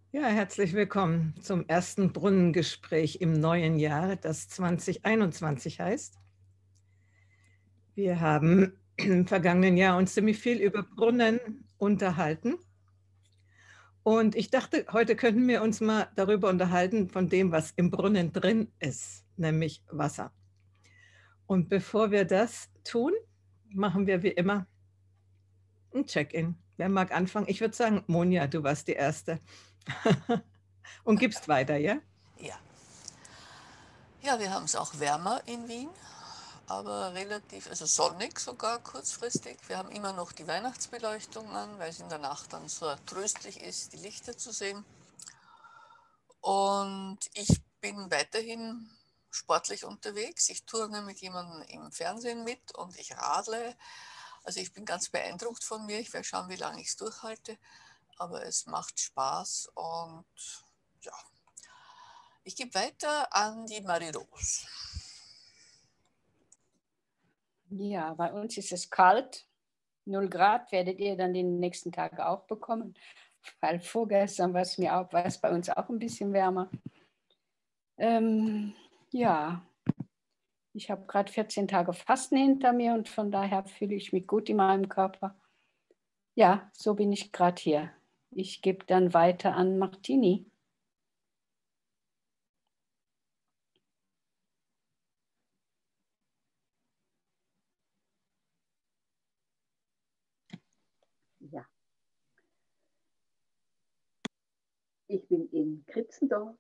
Ja, herzlich willkommen zum ersten Brunnengespräch im neuen Jahr, das 2021 heißt. Wir haben im vergangenen Jahr uns ziemlich viel über Brunnen unterhalten. Und ich dachte, heute könnten wir uns mal darüber unterhalten, von dem, was im Brunnen drin ist, nämlich Wasser. Und bevor wir das tun, machen wir wie immer ein Check-in. Wer mag anfangen? Ich würde sagen, Monja, du warst die Erste. Und gibst weiter, ja? Ja. Ja, wir haben es auch wärmer in Wien, aber relativ, also sonnig sogar kurzfristig. Wir haben immer noch die Weihnachtsbeleuchtung an, weil es in der Nacht dann so tröstlich ist, die Lichter zu sehen. Und ich bin weiterhin sportlich unterwegs. Ich turne mit jemandem im Fernsehen mit und ich radle. Also ich bin ganz beeindruckt von mir. Ich werde schauen, wie lange ich es durchhalte. Aber es macht Spaß und ja. Ich gebe weiter an die Marie-Rose. Ja, bei uns ist es kalt. 0 Grad werdet ihr dann die nächsten Tage auch bekommen. Weil vorgestern war es bei uns auch ein bisschen wärmer. Ja, ich habe gerade 14 Tage Fasten hinter mir und von daher fühle ich mich gut in meinem Körper. Ja, so bin ich gerade hier. Ich gebe dann weiter an Martini. Ja. Ich bin in Kritzendorf.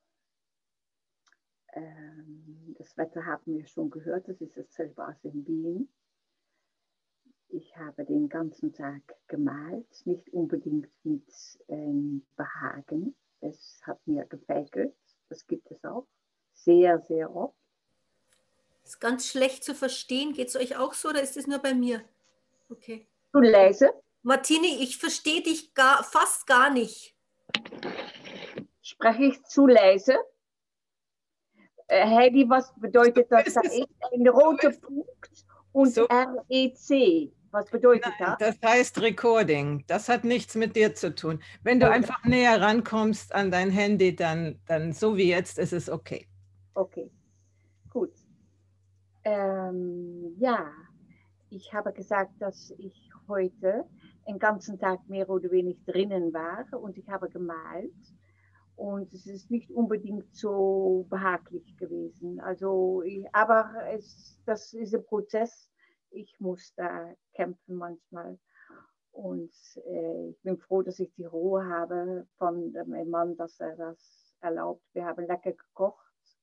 Das Wetter haben wir schon gehört, das ist dasselbe als in Wien. Ich habe den ganzen Tag gemalt, nicht unbedingt mit Behagen. Es hat mir gefällt, das gibt es auch, sehr, sehr oft. Ist ganz schlecht zu verstehen. Geht es euch auch so oder ist es nur bei mir? Okay. Du lese? Martini, ich verstehe dich fast gar nicht. Spreche ich zu leise? Heidi, was bedeutet das? Da ist ein roter Punkt und So. REC. Was bedeutet Nein, das? das heißt Recording. Das hat nichts mit dir zu tun. Wenn du einfach näher rankommst an dein Handy, dann so wie jetzt ist es okay. Okay, gut. Ja, ich habe gesagt, dass ich heute den ganzen Tag mehr oder weniger drinnen war und ich habe gemalt. Und es ist nicht unbedingt so behaglich gewesen. Also, aber das ist ein Prozess. Ich muss da kämpfen manchmal. Und ich bin froh, dass ich die Ruhe habe von meinem Mann, dass er das erlaubt. Wir haben lecker gekocht.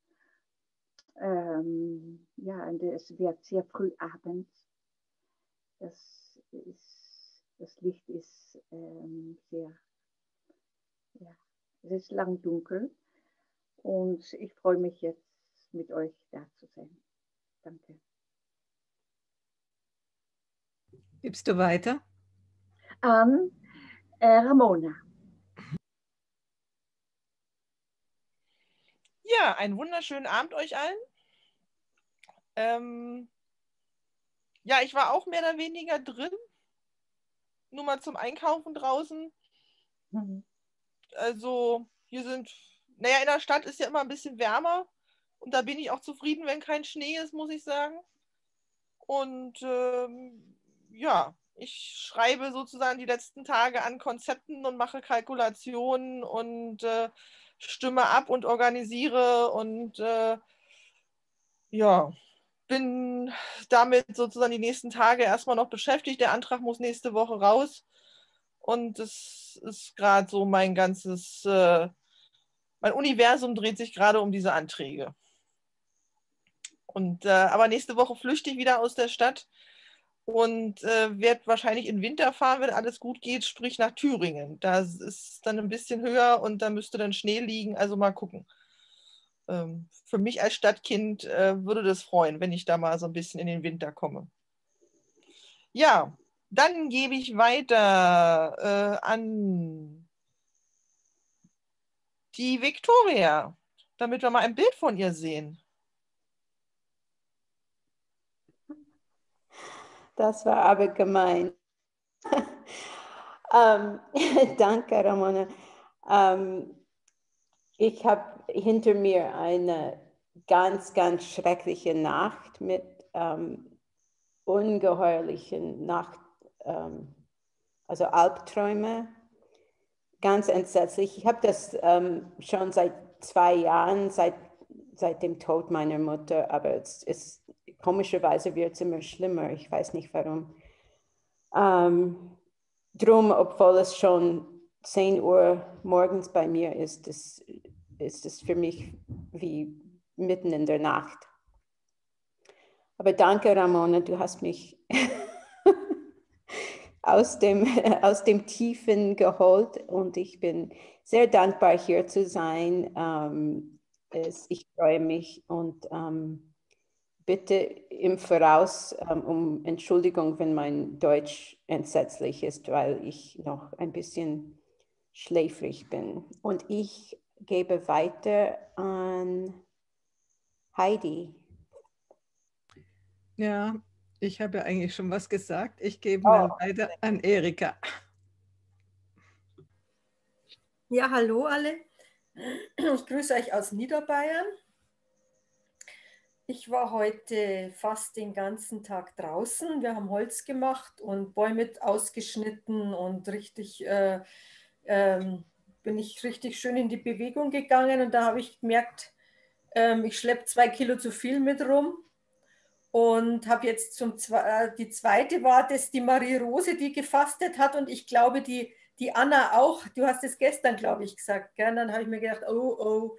Ja, und es wird sehr früh Abend. Das Licht ist sehr, ja, es ist lang dunkel. Und ich freue mich jetzt, mit euch da zu sein. Danke. Gibst du weiter? An Ramona. Ja, einen wunderschönen Abend euch allen. Ja, ich war auch mehr oder weniger drin. Nur mal zum Einkaufen draußen. Also hier sind, naja, in der Stadt ist ja immer ein bisschen wärmer. Und da bin ich auch zufrieden, wenn kein Schnee ist, muss ich sagen. Und ja, ich schreibe sozusagen die letzten Tage an Konzepten und mache Kalkulationen und stimme ab und organisiere und ja, bin damit sozusagen die nächsten Tage erstmal noch beschäftigt. Der Antrag muss nächste Woche raus. Und das ist gerade so mein ganzes, mein Universum dreht sich gerade um diese Anträge. Und aber nächste Woche flüchte ich wieder aus der Stadt und werde wahrscheinlich in den Winter fahren, wenn alles gut geht, sprich nach Thüringen. Da ist es dann ein bisschen höher und da müsste dann Schnee liegen. Also mal gucken. Für mich als Stadtkind würde das freuen, wenn ich da mal so ein bisschen in den Winter komme. Ja, dann gebe ich weiter an die Viktoria, damit wir mal ein Bild von ihr sehen. Das war aber gemein. Danke, Ramona. Ich habe hinter mir eine ganz, ganz schreckliche Nacht mit ungeheuerlichen also Albträume. Ganz entsetzlich. Ich habe das schon seit 2 Jahren, seit dem Tod meiner Mutter, aber komischerweise wird es immer schlimmer. Ich weiß nicht warum. Drum, obwohl es schon 10 Uhr morgens bei mir ist es für mich wie mitten in der Nacht. Aber danke, Ramona, du hast mich aus dem Tiefen geholt und ich bin sehr dankbar, hier zu sein. Ich freue mich und bitte im Voraus um Entschuldigung, wenn mein Deutsch entsetzlich ist, weil ich noch ein bisschen schläfrig bin. Und ich gebe weiter an Heidi. Ja, ich habe ja eigentlich schon was gesagt. Ich gebe mal weiter an Erika. Ja, hallo alle. Ich grüße euch aus Niederbayern. Ich war heute fast den ganzen Tag draußen. Wir haben Holz gemacht und Bäume ausgeschnitten und richtig bin ich richtig schön in die Bewegung gegangen und da habe ich gemerkt, ich schleppe 2 Kilo zu viel mit rum. Und habe jetzt die zweite war das die Marie-Rose, die gefastet hat und ich glaube, die Anna auch. Du hast es gestern, glaube ich, gesagt. Gell? Dann habe ich mir gedacht, oh.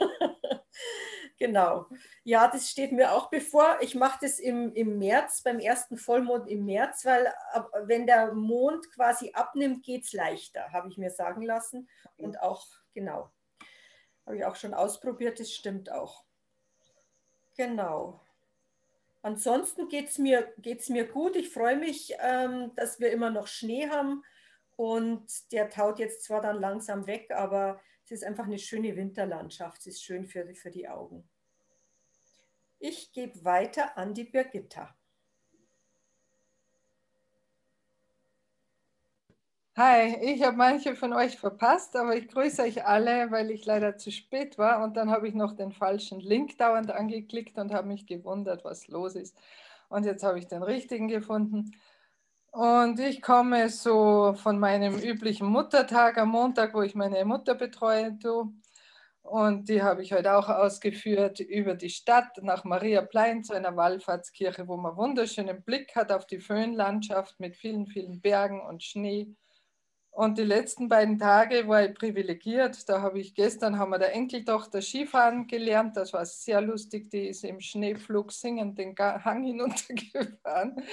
Genau. Ja, das steht mir auch bevor. Ich mache das im März, beim ersten Vollmond im März, weil wenn der Mond quasi abnimmt, geht es leichter, habe ich mir sagen lassen. Und auch, genau, habe ich auch schon ausprobiert, das stimmt auch. Genau. Ansonsten geht es mir gut. Ich freue mich, dass wir immer noch Schnee haben und der taut jetzt zwar dann langsam weg, aber es ist einfach eine schöne Winterlandschaft. Es ist schön für die Augen. Ich gebe weiter an die Birgitta. Hi, ich habe manche von euch verpasst, aber ich grüße euch alle, weil ich leider zu spät war und dann habe ich noch den falschen Link dauernd angeklickt und habe mich gewundert, was los ist. Und jetzt habe ich den richtigen gefunden. Und ich komme so von meinem üblichen Muttertag am Montag, wo ich meine Mutter betreue. Und die habe ich heute auch ausgeführt über die Stadt nach Mariaplein zu einer Wallfahrtskirche, wo man wunderschönen Blick hat auf die Föhnlandschaft mit vielen, vielen Bergen und Schnee. Und die letzten beiden Tage war ich privilegiert. Gestern haben wir der Enkeltochter Skifahren gelernt. Das war sehr lustig. Die ist im Schneeflug singend den Hang hinuntergefahren.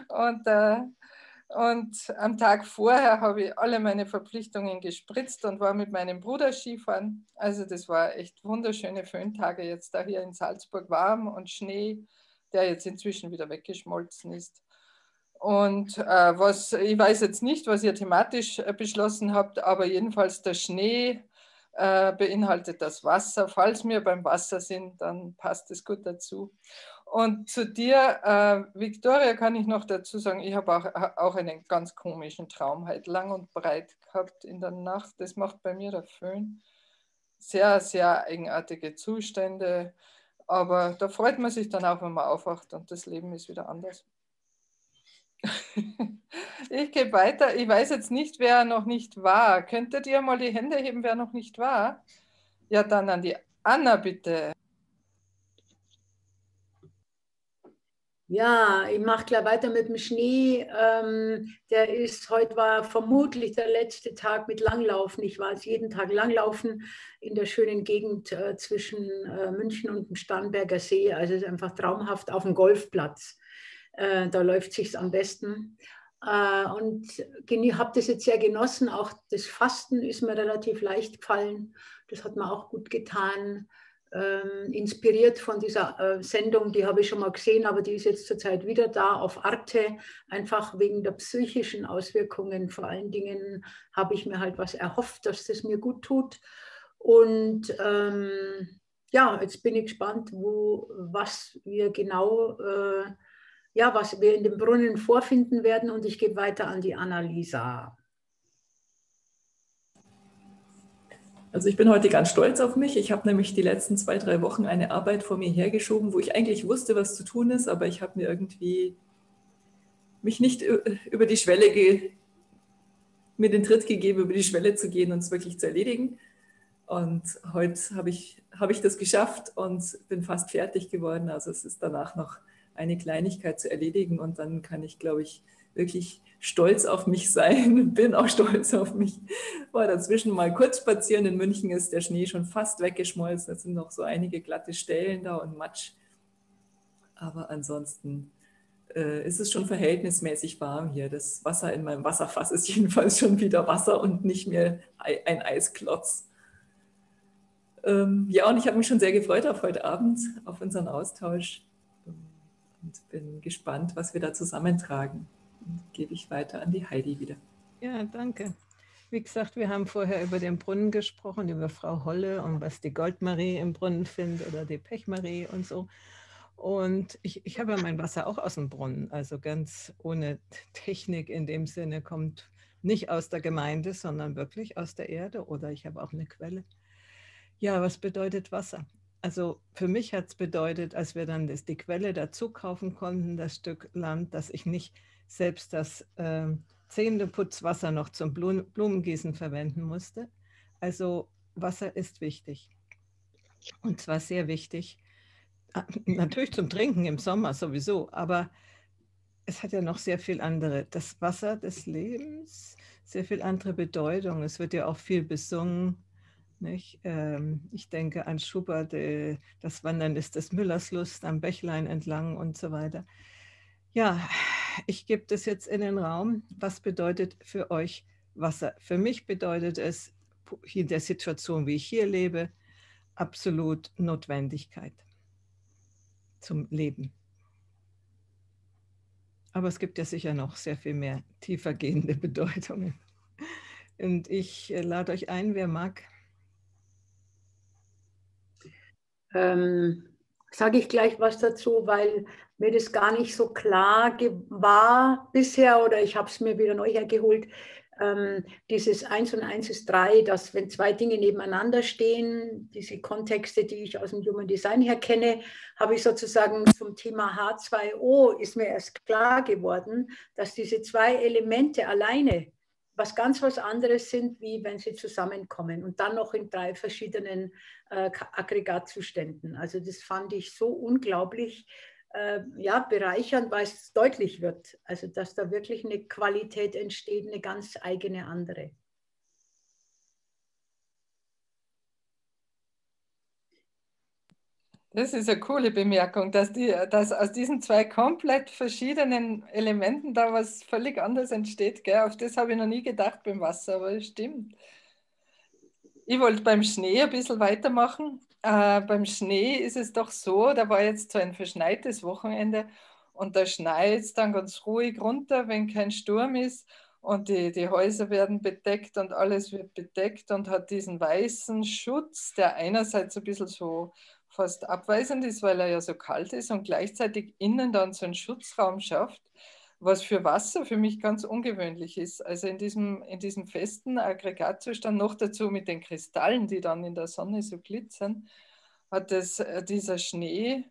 Und am Tag vorher habe ich alle meine Verpflichtungen gespritzt und war mit meinem Bruder Skifahren. Also das war echt wunderschöne Föhntage jetzt da hier in Salzburg, warm und Schnee, der jetzt inzwischen wieder weggeschmolzen ist. Und ich weiß jetzt nicht, was ihr thematisch beschlossen habt, aber jedenfalls der Schnee beinhaltet das Wasser. Falls wir beim Wasser sind, dann passt es gut dazu. Und zu dir, Victoria, kann ich noch dazu sagen, ich habe auch einen ganz komischen Traum heute lang und breit gehabt in der Nacht. Das macht bei mir der Föhn. Sehr, sehr eigenartige Zustände. Aber da freut man sich dann auch, wenn man aufwacht und das Leben ist wieder anders. Ich gehe weiter. Ich weiß jetzt nicht, wer noch nicht war. Könntet ihr mal die Hände heben, wer noch nicht war? Ja, dann an die Anna, bitte. Ja, ich mache gleich weiter mit dem Schnee. Heute war vermutlich der letzte Tag mit Langlaufen. Ich war jetzt jeden Tag Langlaufen in der schönen Gegend zwischen München und dem Starnberger See. Also es ist einfach traumhaft auf dem Golfplatz. Da läuft es sich am besten. Und habe das jetzt sehr genossen. Auch das Fasten ist mir relativ leicht gefallen. Das hat mir auch gut getan. Inspiriert von dieser Sendung, die habe ich schon mal gesehen, aber die ist jetzt zurzeit wieder da auf Arte, einfach wegen der psychischen Auswirkungen. Vor allen Dingen habe ich mir halt was erhofft, dass das mir gut tut. Und ja, jetzt bin ich gespannt, was wir genau, was wir in dem Brunnen vorfinden werden. Und ich gebe weiter an die Annalisa. Also ich bin heute ganz stolz auf mich. Ich habe nämlich die letzten 2, 3 Wochen eine Arbeit vor mir hergeschoben, wo ich eigentlich wusste, was zu tun ist, aber ich habe mir irgendwie mich nicht über die Schwelle, mir den Tritt gegeben, über die Schwelle zu gehen und es wirklich zu erledigen. Und heute habe ich das geschafft und bin fast fertig geworden. Also es ist danach noch eine Kleinigkeit zu erledigen und dann kann ich, glaube ich, wirklich stolz auf mich sein. Bin auch stolz auf mich. War dazwischen mal kurz spazieren. In München ist der Schnee schon fast weggeschmolzen. Es sind noch so einige glatte Stellen da und Matsch. Aber ansonsten ist es schon verhältnismäßig warm hier. Das Wasser in meinem Wasserfass ist jedenfalls schon wieder Wasser und nicht mehr ein Eisklotz. Ja, und ich habe mich schon sehr gefreut auf heute Abend, auf unseren Austausch und bin gespannt, was wir da zusammentragen. Und gebe ich weiter an die Heidi wieder. Ja, danke. Wie gesagt, wir haben vorher über den Brunnen gesprochen, über Frau Holle und was die Goldmarie im Brunnen findet oder die Pechmarie und so. Und ich habe ja mein Wasser auch aus dem Brunnen, also ganz ohne Technik in dem Sinne, kommt nicht aus der Gemeinde, sondern wirklich aus der Erde oder ich habe auch eine Quelle. Ja, was bedeutet Wasser? Also für mich hat es bedeutet, als wir dann die Quelle dazu kaufen konnten, das Stück Land, dass ich nicht selbst das Zähneputzwasser noch zum Blumengießen verwenden musste. Also Wasser ist wichtig und zwar sehr wichtig. Natürlich zum Trinken im Sommer sowieso, aber es hat ja noch sehr viel andere, das Wasser des Lebens, sehr viel andere Bedeutung. Es wird ja auch viel besungen. Nicht? Ich denke an Schubert, das Wandern ist des Müllers Lust, am Bächlein entlang und so weiter. Ja, ich gebe das jetzt in den Raum. Was bedeutet für euch Wasser? Für mich bedeutet es in der Situation, wie ich hier lebe, absolut Notwendigkeit zum Leben. Aber es gibt ja sicher noch sehr viel mehr tiefergehende Bedeutungen. Und ich lade euch ein, wer mag. Sage ich gleich was dazu, weil mir das gar nicht so klar war bisher oder ich habe es mir wieder neu hergeholt. Dieses 1 und 1 ist 3, dass wenn 2 Dinge nebeneinander stehen, diese Kontexte, die ich aus dem Human Design her kenne, habe ich sozusagen zum Thema H2O ist mir erst klar geworden, dass diese 2 Elemente alleine was anderes sind, wie wenn sie zusammenkommen und dann noch in 3 verschiedenen Aggregatzuständen. Also das fand ich so unglaublich ja, bereichernd, weil es deutlich wird. Also dass da wirklich eine Qualität entsteht, eine ganz eigene andere. Das ist eine coole Bemerkung, dass aus diesen 2 komplett verschiedenen Elementen da was völlig anderes entsteht. Gell? Auf das habe ich noch nie gedacht beim Wasser, aber es stimmt. Ich wollte beim Schnee ein bisschen weitermachen. Beim Schnee ist es doch so, da war jetzt so ein verschneites Wochenende und da schneit es dann ganz ruhig runter, wenn kein Sturm ist und die Häuser werden bedeckt und alles wird bedeckt und hat diesen weißen Schutz, der einerseits ein bisschen so fast abweisend ist, weil er ja so kalt ist und gleichzeitig innen dann so einen Schutzraum schafft, was für Wasser für mich ganz ungewöhnlich ist. Also in diesem festen Aggregatzustand, noch dazu mit den Kristallen, die dann in der Sonne so glitzern, hat dieser Schnee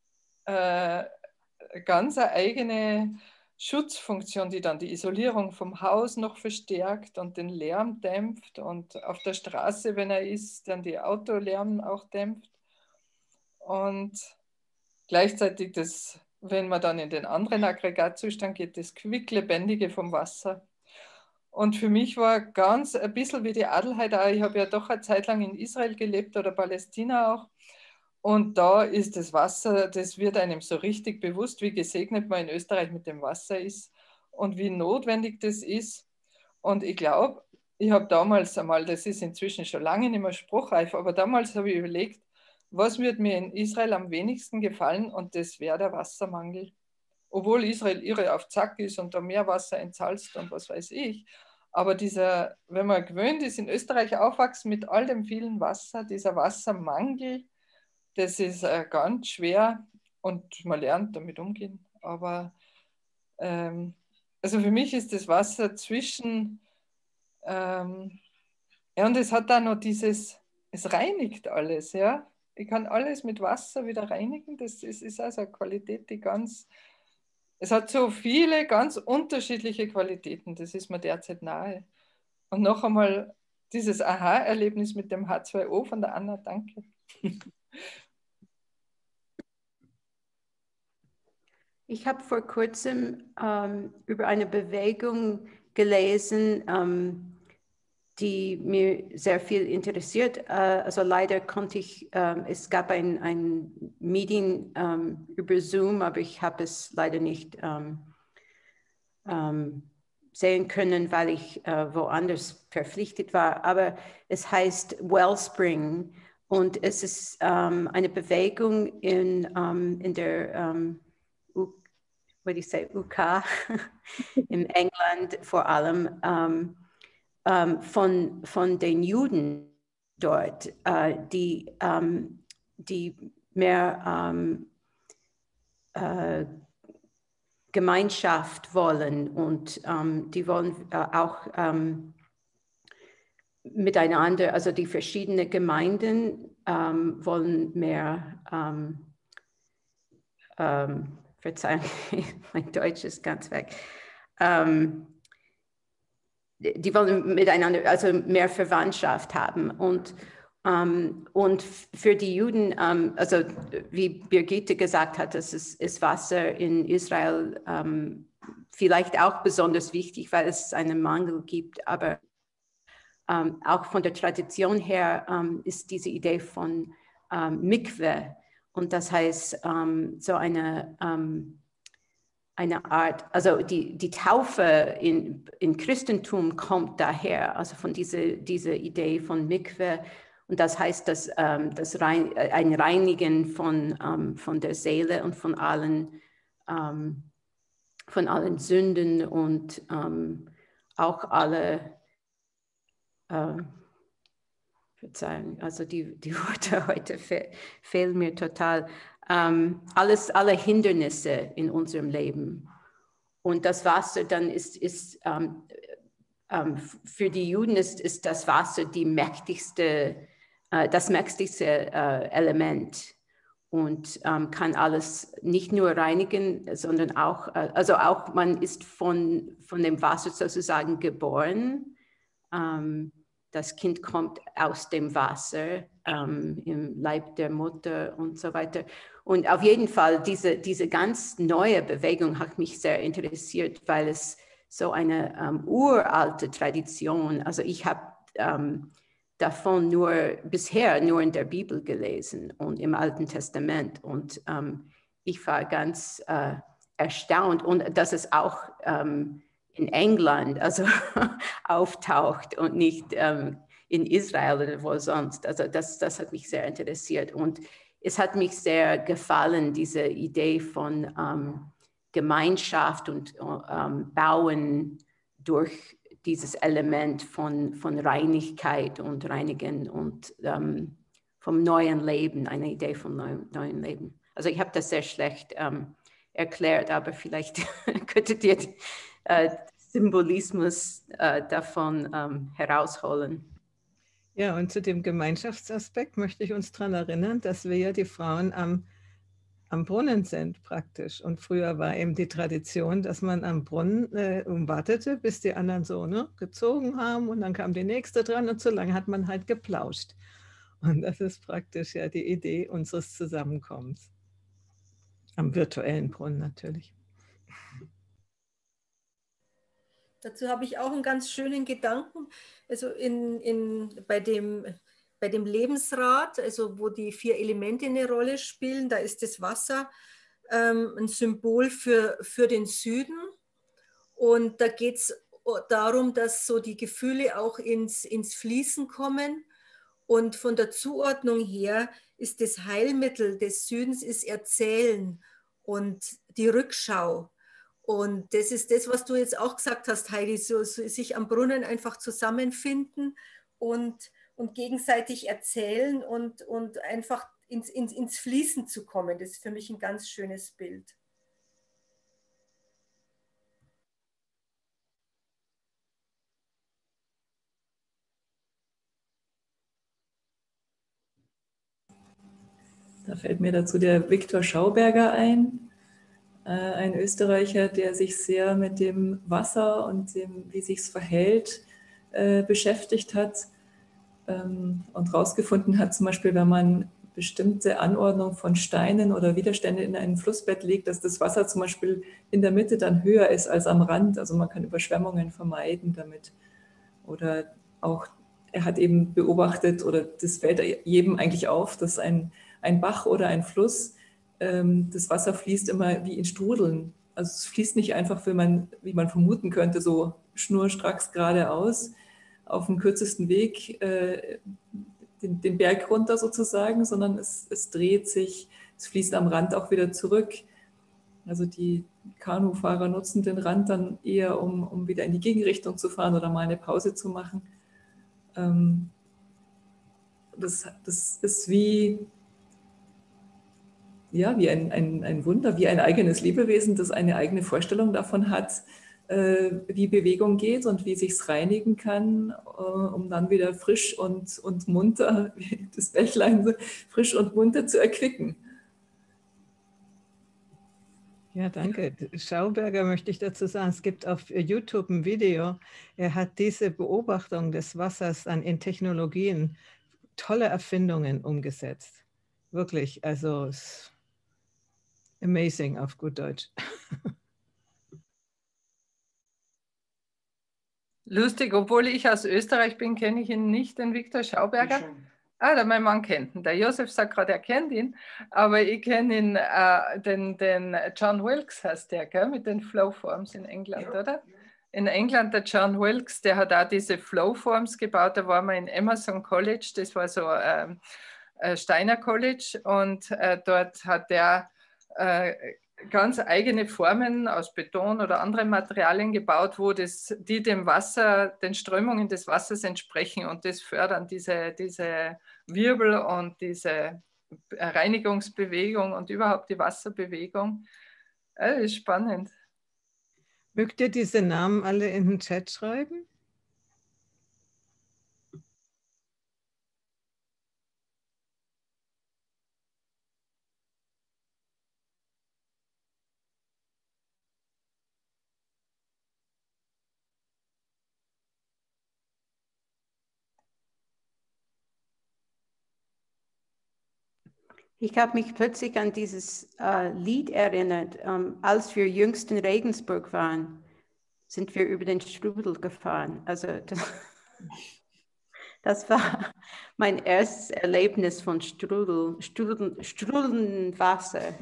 ganz eine eigene Schutzfunktion, die dann die Isolierung vom Haus noch verstärkt und den Lärm dämpft und auf der Straße, wenn er ist, dann die Autolärm auch dämpft. Und gleichzeitig wenn man dann in den anderen Aggregatzustand geht, das Quicklebendige vom Wasser. Und für mich war ganz ein bisschen wie die Adelheid auch, ich habe ja doch eine Zeit lang in Israel gelebt oder Palästina auch. Und da ist das Wasser, das wird einem so richtig bewusst, wie gesegnet man in Österreich mit dem Wasser ist und wie notwendig das ist. Und ich glaube, ich habe damals einmal, das ist inzwischen schon lange nicht mehr spruchreif, aber damals habe ich überlegt, was würde mir in Israel am wenigsten gefallen und das wäre der Wassermangel. Obwohl Israel irre auf Zack ist und da Meerwasser entsalzt und was weiß ich. Aber wenn man gewöhnt ist, in Österreich aufwachsen mit all dem vielen Wasser, dieser Wassermangel, das ist ganz schwer und man lernt damit umgehen. Aber also für mich ist das Wasser zwischen Ja, und es hat da noch dieses, es reinigt alles, ja. Ich kann alles mit Wasser wieder reinigen. Das ist also eine Qualität, die ganz, es hat so viele ganz unterschiedliche Qualitäten. Das ist mir derzeit nahe. Und noch einmal dieses Aha-Erlebnis mit dem H2O von der Anna, danke. Ich habe vor kurzem über eine Bewegung gelesen, die mir sehr viel interessiert. Also leider konnte ich, es gab ein Meeting über Zoom, aber ich habe es leider nicht sehen können, weil ich woanders verpflichtet war. Aber es heißt Wellspring und es ist eine Bewegung in der what do you say, UK in England vor allem, von den Juden dort, die mehr Gemeinschaft wollen und die wollen auch miteinander, also die verschiedenen Gemeinden wollen mehr, Verzeihung, mein Deutsch ist ganz weg, die wollen miteinander, also mehr Verwandtschaft haben und für die Juden, also wie Birgitte gesagt hat, das ist Wasser in Israel vielleicht auch besonders wichtig, weil es einen Mangel gibt, aber auch von der Tradition her ist diese Idee von Mikwe und das heißt so eine Art, also die Taufe in Christentum kommt daher, also von dieser Idee von Mikwe. Und das heißt, dass ein Reinigen von der Seele und von allen Sünden und auch alle, Verzeihung, also die Worte heute fehlen mir total, alle Hindernisse in unserem Leben. Und das Wasser dann ist für die Juden ist das Wasser das mächtigste Element und kann alles nicht nur reinigen, sondern auch, also auch man ist von dem Wasser sozusagen geboren. Das Kind kommt aus dem Wasser im Leib der Mutter und so weiter. Und auf jeden Fall, diese ganz neue Bewegung hat mich sehr interessiert, weil es so eine uralte Tradition, also ich habe davon bisher nur in der Bibel gelesen und im Alten Testament und ich war ganz erstaunt und dass es auch in England also auftaucht und nicht in Israel oder wo sonst. Also das hat mich sehr interessiert und es hat mich sehr gefallen, diese Idee von Gemeinschaft und Bauen durch dieses Element von Reinigkeit und Reinigen und vom neuen Leben, eine Idee vom neuen Leben. Also ich habe das sehr schlecht erklärt, aber vielleicht könntet ihr Symbolismus davon herausholen. Ja, und zu dem Gemeinschaftsaspekt möchte ich uns daran erinnern, dass wir ja die Frauen am Brunnen sind praktisch. Und früher war eben die Tradition, dass man am Brunnen wartete, bis die anderen so gezogen haben und dann kam die nächste dran und so lange hat man halt geplauscht. Und das ist praktisch ja die Idee unseres Zusammenkommens. Am virtuellen Brunnen natürlich. Dazu habe ich auch einen ganz schönen Gedanken. Also bei dem Lebensrad, also wo die 4 Elemente eine Rolle spielen, da ist das Wasser ein Symbol für den Süden. Und da geht es darum, dass so die Gefühle auch ins Fließen kommen. Und von der Zuordnung her ist das Heilmittel des Südens ist Erzählen und die Rückschau. Und das ist das, was du jetzt auch gesagt hast, Heidi, so sich am Brunnen einfach zusammenfinden und gegenseitig erzählen und einfach ins Fließen zu kommen. Das ist für mich ein ganz schönes Bild. Da fällt mir dazu der Viktor Schauberger ein Österreicher, der sich sehr mit dem Wasser und dem, wie sich es verhält, beschäftigt hat und herausgefunden hat, zum Beispiel, wenn man bestimmte Anordnung von Steinen oder Widerstände in ein Flussbett legt, dass das Wasser zum Beispiel in der Mitte dann höher ist als am Rand. Also man kann Überschwemmungen vermeiden damit. Oder auch, er hat eben beobachtet, oder das fällt jedem eigentlich auf, dass ein Bach oder ein Fluss, das Wasser fließt immer wie in Strudeln. Also es fließt nicht einfach, wie man vermuten könnte, so schnurstracks geradeaus auf dem kürzesten Weg den Berg runter sozusagen, sondern es dreht sich, es fließt am Rand auch wieder zurück. Also die Kanufahrer nutzen den Rand dann eher, um wieder in die Gegenrichtung zu fahren oder mal eine Pause zu machen. Das ist wie ein Wunder, wie ein eigenes Lebewesen, das eine eigene Vorstellung davon hat, wie Bewegung geht und wie sich es reinigen kann, um dann wieder frisch und munter, wie das Bächlein, frisch und munter zu erquicken. Ja, danke. Schauberger möchte ich dazu sagen, es gibt auf YouTube ein Video, er hat diese Beobachtung des Wassers in Technologien, tolle Erfindungen umgesetzt. Wirklich, also amazing auf gut Deutsch. Lustig, obwohl ich aus Österreich bin, kenne ich ihn nicht, den Viktor Schauberger. Mein Mann kennt ihn. Der Josef sagt gerade, er kennt ihn, aber ich kenne ihn, den John Wilkes heißt der, gell? Mit den Flowforms in England, ja, oder? In England, der John Wilkes, der hat auch diese Flowforms gebaut, da waren wir in Emerson College, das war so Steiner College, und dort hat der ganz eigene Formen aus Beton oder anderen Materialien gebaut, die dem Wasser, den Strömungen des Wassers entsprechen, und das fördern diese Wirbel und diese Reinigungsbewegung und überhaupt die Wasserbewegung. Das ist spannend. Mögt ihr diese Namen alle in den Chat schreiben? Ich habe mich plötzlich an dieses Lied erinnert. Als wir jüngst in Regensburg waren, sind wir über den Strudel gefahren. Also das war mein erstes Erlebnis von strudelndem Wasser.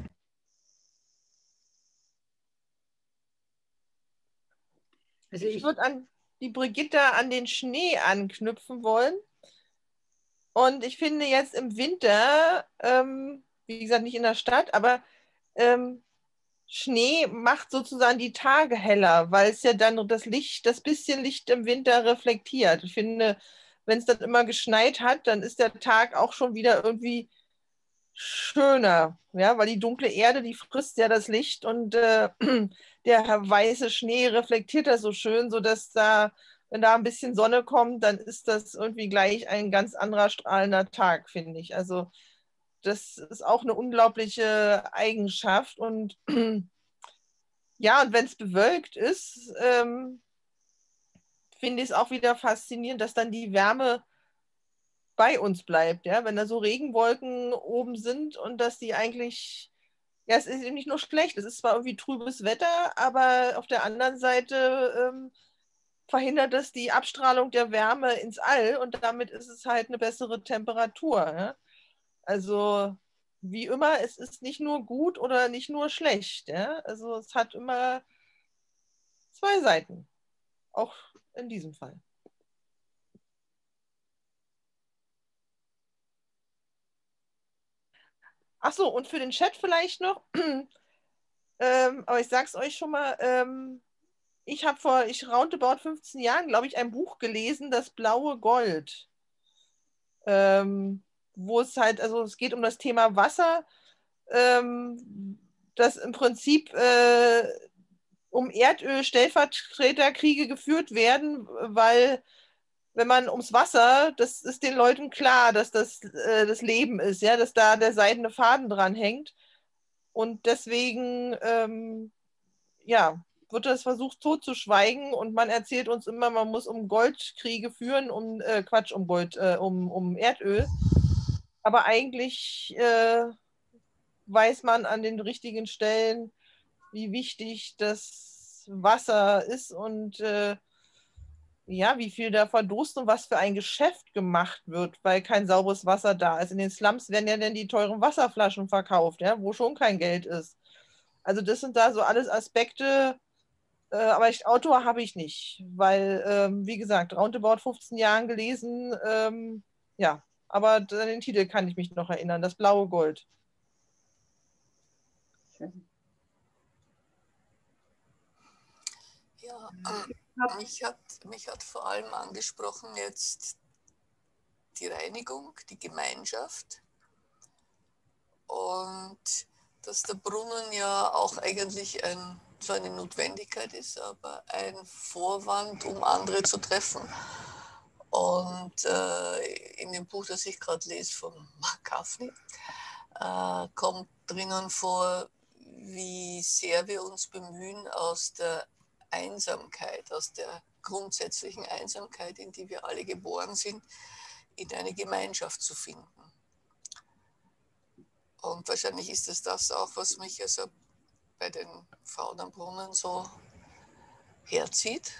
Also ich würde an die Brigitta an den Schnee anknüpfen wollen. Und ich finde jetzt im Winter, wie gesagt, nicht in der Stadt, aber Schnee macht sozusagen die Tage heller, weil es ja dann das bisschen Licht im Winter reflektiert. Ich finde, wenn es dann immer geschneit hat, dann ist der Tag auch schon wieder irgendwie schöner, ja, weil die dunkle Erde, die frisst ja das Licht, und der weiße Schnee reflektiert das so schön, sodass wenn da ein bisschen Sonne kommt, dann ist das irgendwie gleich ein ganz anderer strahlender Tag, finde ich. Also das ist auch eine unglaubliche Eigenschaft, und ja, und wenn es bewölkt ist, finde ich es auch wieder faszinierend, dass dann die Wärme bei uns bleibt, ja, wenn da so Regenwolken oben sind und dass die eigentlich, ja, es ist eben nicht nur schlecht, es ist zwar irgendwie trübes Wetter, aber auf der anderen Seite verhindert es die Abstrahlung der Wärme ins All, und damit ist es halt eine bessere Temperatur. Ja? Also wie immer, es ist nicht nur gut oder nicht nur schlecht. Ja? Also es hat immer zwei Seiten, auch in diesem Fall. Ach so, und für den Chat vielleicht noch, aber ich sage es euch schon mal, ich habe vor roundabout 15 Jahren, glaube ich, ein Buch gelesen, Das blaue Gold, wo es halt, also es geht um das Thema Wasser, dass im Prinzip um Erdöl Stellvertreterkriege geführt werden, weil wenn man ums Wasser, das ist den Leuten klar, dass das das Leben ist, ja, dass da der seidene Faden dran hängt. Und deswegen ja, wird das versucht totzuschweigen und man erzählt uns immer, man muss um Gold Kriege führen, Quatsch, um Gold, um Erdöl. Aber eigentlich weiß man an den richtigen Stellen, wie wichtig das Wasser ist und ja, wie viel da verdurst und was für ein Geschäft gemacht wird, weil kein sauberes Wasser da ist. In den Slums werden ja dann die teuren Wasserflaschen verkauft, ja, wo schon kein Geld ist. Also das sind da so alles Aspekte, aber Autor habe ich nicht, weil, wie gesagt, roundabout 15 Jahren gelesen, ja, aber an den Titel kann ich mich noch erinnern, Das blaue Gold. Schön. Ja, mich hat vor allem angesprochen jetzt die Reinigung, die Gemeinschaft und dass der Brunnen ja auch eigentlich so eine Notwendigkeit ist, aber ein Vorwand, um andere zu treffen. Und in dem Buch, das ich gerade lese von Mark Gaffney, kommt drinnen vor, wie sehr wir uns bemühen, aus der Einsamkeit, aus der grundsätzlichen Einsamkeit, in die wir alle geboren sind, in eine Gemeinschaft zu finden. Und wahrscheinlich ist es das auch, was mich also bei den Frauen am Brunnen so herzieht.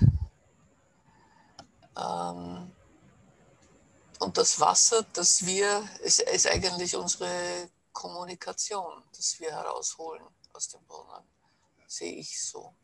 Und das Wasser, das ist eigentlich unsere Kommunikation, das wir herausholen aus dem Brunnen, sehe ich so.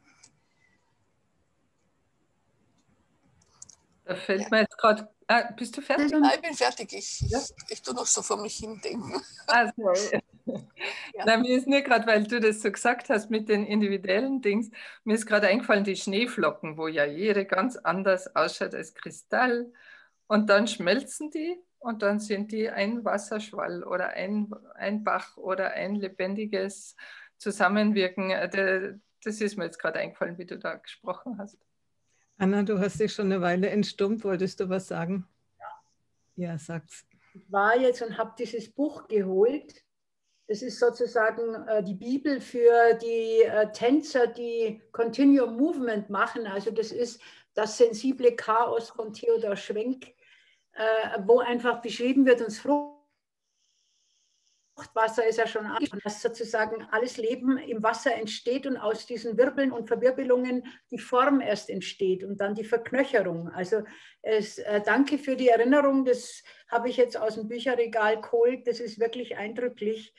Da fällt mir jetzt gerade, bist du fertig? Nein, ich bin fertig. Ich tue noch so vor mich hindenken. Also, Ja. na, mir ist nur gerade, weil du das so gesagt hast mit den individuellen Dings, mir ist gerade eingefallen, die Schneeflocken, wo ja jede ganz anders ausschaut als Kristall. Und dann schmelzen die und dann sind die ein Wasserschwall oder ein Bach oder ein lebendiges Zusammenwirken. Das ist mir jetzt gerade eingefallen, wie du da gesprochen hast. Anna, du hast dich schon eine Weile entstummt. Wolltest du was sagen? Ja, sag's. Ich war jetzt und habe dieses Buch geholt. Das ist sozusagen die Bibel für die Tänzer, die Continuum Movement machen. Also das ist das sensible Chaos von Theodor Schwenk, wo einfach beschrieben wird, uns Fruchtwasser ist ja schon angesprochen, dass sozusagen alles Leben im Wasser entsteht und aus diesen Wirbeln und Verwirbelungen die Form erst entsteht und dann die Verknöcherung. Also danke für die Erinnerung, das habe ich jetzt aus dem Bücherregal geholt, das ist wirklich eindrücklich.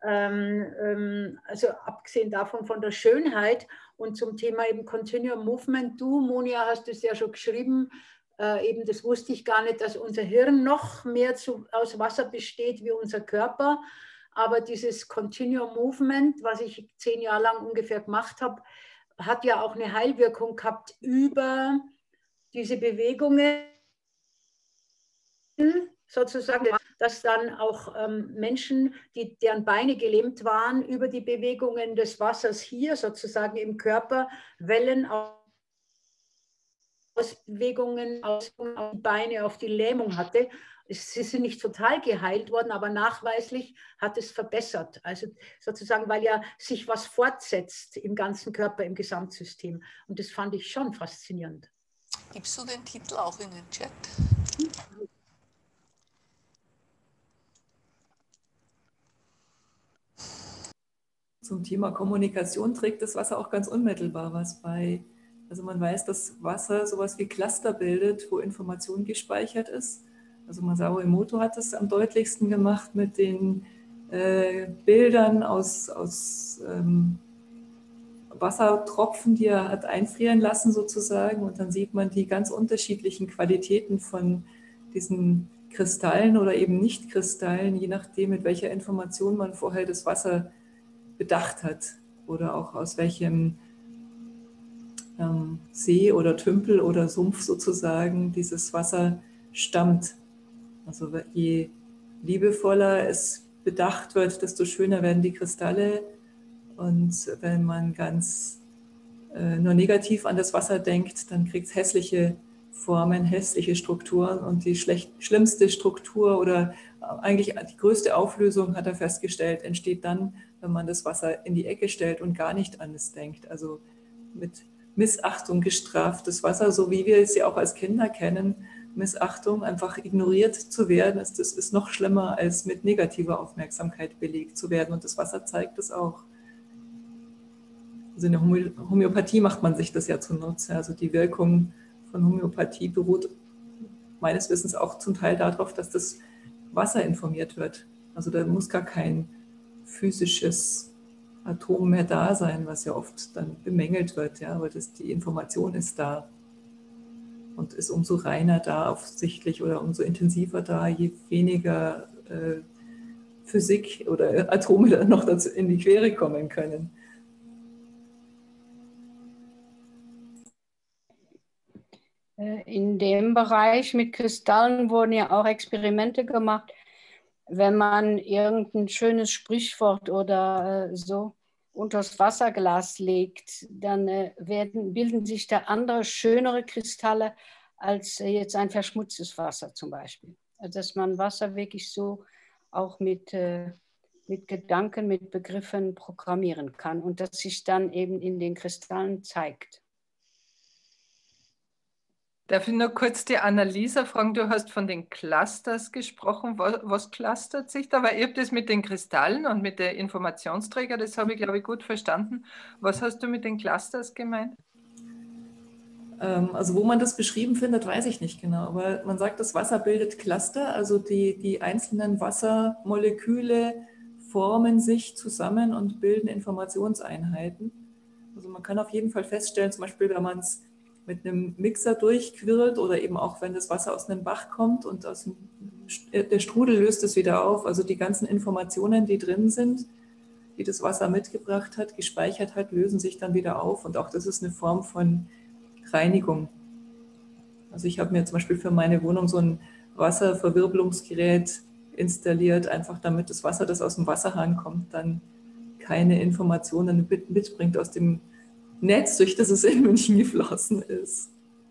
Also abgesehen davon von der Schönheit und zum Thema eben Continuum Movement. Du, Monia, hast es ja schon geschrieben, eben das wusste ich gar nicht, dass unser Hirn noch mehr aus Wasser besteht wie unser Körper. Aber dieses Continuum Movement, was ich 10 Jahre lang ungefähr gemacht habe, hat ja auch eine Heilwirkung gehabt über diese Bewegungen, sozusagen, dass dann auch Menschen, deren Beine gelähmt waren, über die Bewegungen des Wassers hier sozusagen im Körper Wellen Ausbewegungen auf die Beine, auf die Lähmung hatte. Sie sind nicht total geheilt worden, aber nachweislich hat es verbessert. Also sozusagen, weil ja sich was fortsetzt im ganzen Körper, im Gesamtsystem. Und das fand ich schon faszinierend. Gibst du den Titel auch in den Chat? Zum Thema Kommunikation trägt das Wasser auch ganz unmittelbar was bei. Also man weiß, dass Wasser sowas wie Cluster bildet, wo Information gespeichert ist. Also Masaru Emoto hat das am deutlichsten gemacht mit den Bildern aus Wassertropfen, die er hat einfrieren lassen sozusagen. Und dann sieht man die ganz unterschiedlichen Qualitäten von diesen Kristallen oder eben Nicht-Kristallen, je nachdem, mit welcher Information man vorher das Wasser bedacht hat oder auch aus welchem See oder Tümpel oder Sumpf sozusagen dieses Wasser stammt. Also je liebevoller es bedacht wird, desto schöner werden die Kristalle. Und wenn man ganz nur negativ an das Wasser denkt, dann kriegt es hässliche Formen, hässliche Strukturen, und die schlimmste Struktur oder eigentlich die größte Auflösung, hat er festgestellt, entsteht dann, wenn man das Wasser in die Ecke stellt und gar nicht an es denkt. Also mit Missachtung gestraftes Wasser, so wie wir es ja auch als Kinder kennen. Missachtung, einfach ignoriert zu werden, das ist noch schlimmer, als mit negativer Aufmerksamkeit belegt zu werden. Und das Wasser zeigt es auch. Also in der Homöopathie macht man sich das ja zunutze. Also die Wirkung von Homöopathie beruht meines Wissens auch zum Teil darauf, dass das Wasser informiert wird. Also da muss gar kein physisches Atom mehr da sein, was ja oft dann bemängelt wird, ja, aber die Information ist da und ist umso reiner da offensichtlich oder umso intensiver da, je weniger Physik oder Atome dann noch dazu in die Quere kommen können. In dem Bereich mit Kristallen wurden ja auch Experimente gemacht. Wenn man irgendein schönes Sprichwort oder so unters Wasserglas legt, dann bilden sich da andere, schönere Kristalle als jetzt ein verschmutztes Wasser zum Beispiel. Also dass man Wasser wirklich so auch mit Gedanken, mit Begriffen programmieren kann und das sich dann eben in den Kristallen zeigt. Darf ich nur kurz die Annalisa fragen? Du hast von den Clusters gesprochen. Was clustert sich da? Weil ich habe das mit den Kristallen und mit der Informationsträger, das habe ich, glaube ich, gut verstanden. Was hast du mit den Clusters gemeint? Also wo man das beschrieben findet, weiß ich nicht genau. Aber man sagt, das Wasser bildet Cluster, also die einzelnen Wassermoleküle formen sich zusammen und bilden Informationseinheiten. Also man kann auf jeden Fall feststellen, zum Beispiel, wenn man es mit einem Mixer durchquirlt oder eben auch, wenn das Wasser aus einem Bach kommt und der Strudel löst es wieder auf. Also die ganzen Informationen, die drin sind, die das Wasser mitgebracht hat, gespeichert hat, lösen sich dann wieder auf. Und auch das ist eine Form von Reinigung. Also ich habe mir zum Beispiel für meine Wohnung so ein Wasserverwirbelungsgerät installiert, einfach damit das Wasser, das aus dem Wasserhahn kommt, dann keine Informationen mitbringt aus dem Netz, durch das es in München geflossen ist.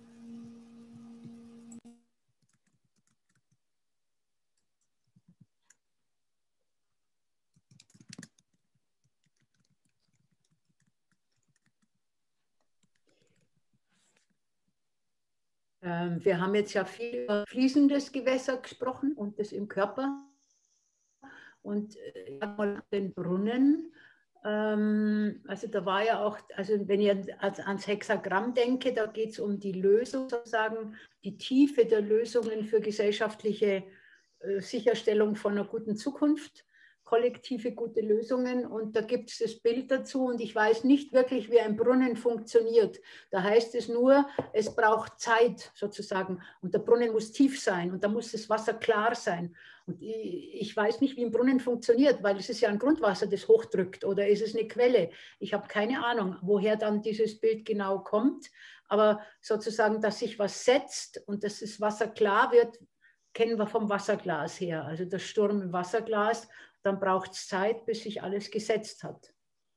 Wir haben jetzt ja viel über fließendes Gewässer gesprochen und das im Körper. Und mal den Brunnen. Also da war ja auch, also wenn ich ans Hexagramm denke, da geht es um die Lösung sozusagen, die Tiefe der Lösungen für gesellschaftliche Sicherstellung von einer guten Zukunft, kollektive gute Lösungen. Und da gibt es das Bild dazu und ich weiß nicht wirklich, wie ein Brunnen funktioniert. Da heißt es nur, es braucht Zeit sozusagen und der Brunnen muss tief sein und da muss das Wasser klar sein. Und ich weiß nicht, wie ein Brunnen funktioniert, weil es ist ja ein Grundwasser, das hochdrückt oder ist es eine Quelle? Ich habe keine Ahnung, woher dann dieses Bild genau kommt. Aber sozusagen, dass sich was setzt und dass das Wasser klar wird, kennen wir vom Wasserglas her. Also der Sturm im Wasserglas, dann braucht es Zeit, bis sich alles gesetzt hat.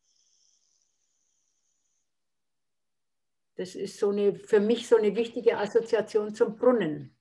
Das ist für mich so eine wichtige Assoziation zum Brunnen.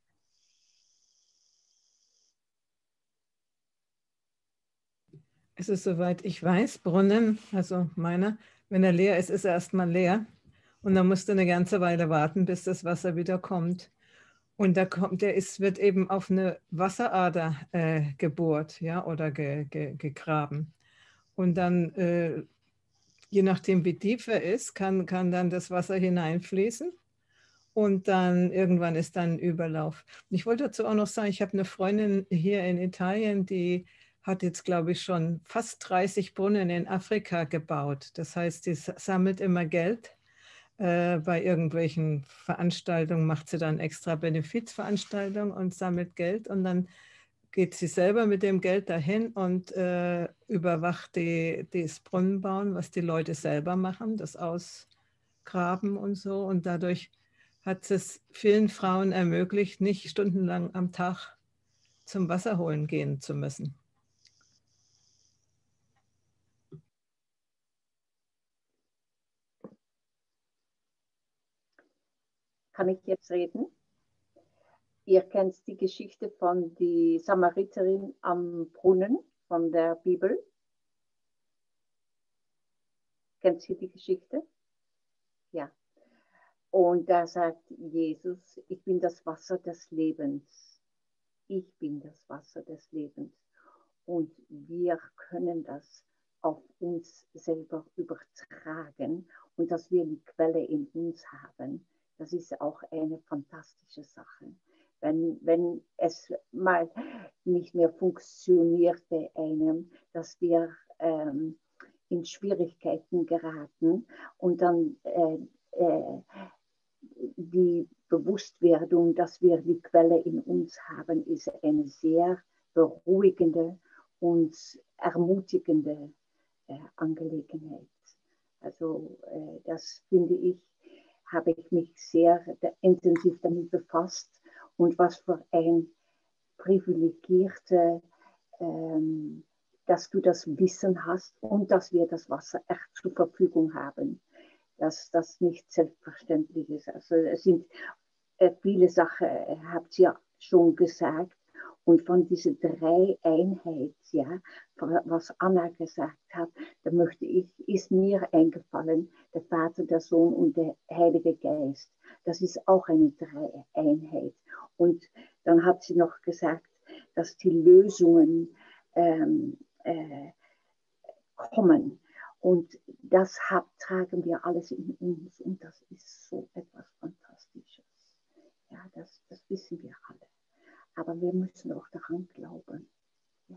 Es ist, soweit ich weiß, Brunnen, also meiner, wenn er leer ist, ist er erstmal leer. Und dann musst du eine ganze Weile warten, bis das Wasser wieder kommt. Und wird eben auf eine Wasserader gebohrt, ja, oder gegraben. Und dann, je nachdem wie tief er ist, kann dann das Wasser hineinfließen. Und dann irgendwann ist dann Überlauf. Und ich wollte dazu auch noch sagen, ich habe eine Freundin hier in Italien, die hat jetzt, glaube ich, schon fast 30 Brunnen in Afrika gebaut. Das heißt, die sammelt immer Geld. Bei irgendwelchen Veranstaltungen macht sie dann extra Benefizveranstaltungen und sammelt Geld. Und dann geht sie selber mit dem Geld dahin und überwacht das Brunnenbauen, was die Leute selber machen, das Ausgraben und so. Und dadurch hat es vielen Frauen ermöglicht, nicht stundenlang am Tag zum Wasser holen gehen zu müssen. Kann ich jetzt reden? Ihr kennt die Geschichte von der Samariterin am Brunnen von der Bibel. Kennt ihr die Geschichte? Ja. Und da sagt Jesus, ich bin das Wasser des Lebens. Ich bin das Wasser des Lebens. Und wir können das auf uns selber übertragen und dass wir die Quelle in uns haben. Das ist auch eine fantastische Sache. Wenn es mal nicht mehr funktioniert bei einem, dass wir in Schwierigkeiten geraten und dann die Bewusstwerdung, dass wir die Quelle in uns haben, ist eine sehr beruhigende und ermutigende Angelegenheit. Also das finde ich, habe ich mich sehr intensiv damit befasst und was für ein privilegierte, dass du das Wissen hast und dass wir das Wasser echt zur Verfügung haben, dass das nicht selbstverständlich ist. Also es sind viele Sachen, habt ihr schon gesagt. Und von diesen 3 Einheiten, ja, was Anna gesagt hat, da ist mir eingefallen, der Vater, der Sohn und der Heilige Geist. Das ist auch eine 3 Einheit. Und dann hat sie noch gesagt, dass die Lösungen kommen. Und das tragen wir alles in uns. Und das ist so etwas Fantastisches. Ja, das wissen wir alle. Aber wir müssen auch daran glauben. Ja.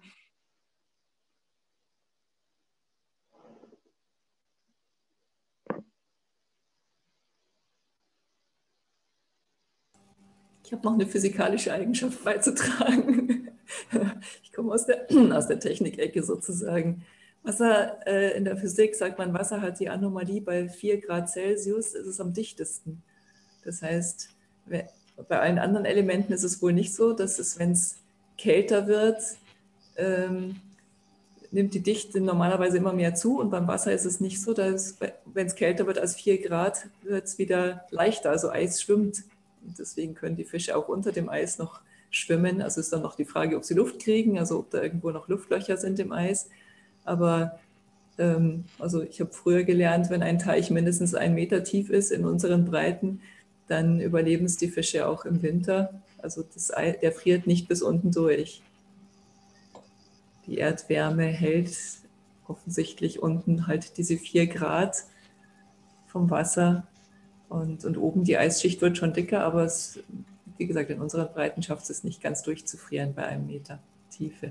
Ich habe noch eine physikalische Eigenschaft beizutragen. Ich komme aus der Technikecke sozusagen. Wasser, in der Physik sagt man, Wasser hat die Anomalie, bei 4 Grad Celsius ist es am dichtesten. Das heißt, bei allen anderen Elementen ist es wohl nicht so, dass es, wenn es kälter wird, nimmt die Dichte normalerweise immer mehr zu und beim Wasser ist es nicht so, dass wenn es kälter wird als 4 Grad, wird es wieder leichter, also Eis schwimmt. Und deswegen können die Fische auch unter dem Eis noch schwimmen. Also ist dann noch die Frage, ob sie Luft kriegen, also ob da irgendwo noch Luftlöcher sind im Eis. Aber also ich habe früher gelernt, wenn ein Teich mindestens 1 Meter tief ist in unseren Breiten, dann überleben es die Fische auch im Winter. Also der friert nicht bis unten durch. Die Erdwärme hält offensichtlich unten halt diese 4 Grad vom Wasser und oben die Eisschicht wird schon dicker, aber es, wie gesagt, in unseren Breiten schafft es nicht ganz durchzufrieren bei 1 Meter Tiefe.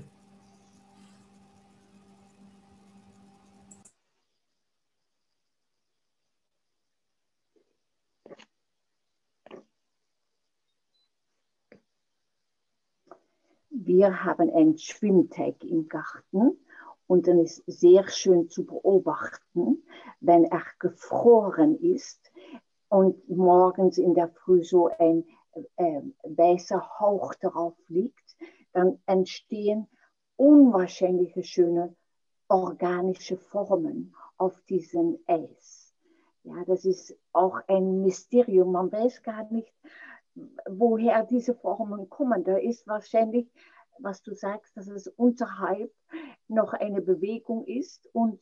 Wir haben einen Schwimmteig im Garten und dann ist sehr schön zu beobachten, wenn er gefroren ist und morgens in der Früh so ein weißer Hauch darauf liegt, dann entstehen unwahrscheinliche schöne organische Formen auf diesem Eis. Ja, das ist auch ein Mysterium. Man weiß gar nicht, woher diese Formen kommen. Da ist wahrscheinlich, was du sagst, dass es unterhalb noch eine Bewegung ist und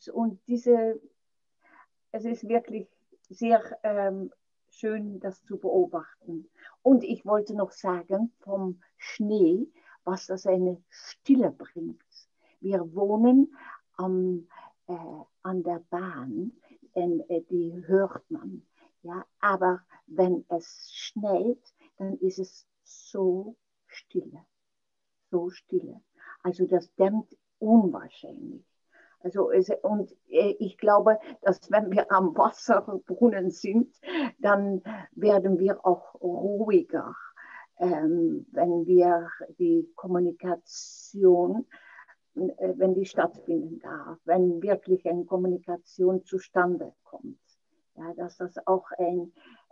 es ist wirklich sehr schön, das zu beobachten. Und ich wollte noch sagen, vom Schnee, was das eine Stille bringt. Wir wohnen an der Bahn, die hört man. Ja, aber wenn es schneit, dann ist es so stille. So stille. Also das dämmt unwahrscheinlich. Also ich glaube, dass wenn wir am Wasserbrunnen sind, dann werden wir auch ruhiger, wenn wir die Kommunikation, wenn die stattfinden darf, wenn wirklich eine Kommunikation zustande kommt. Ja, dass das auch ein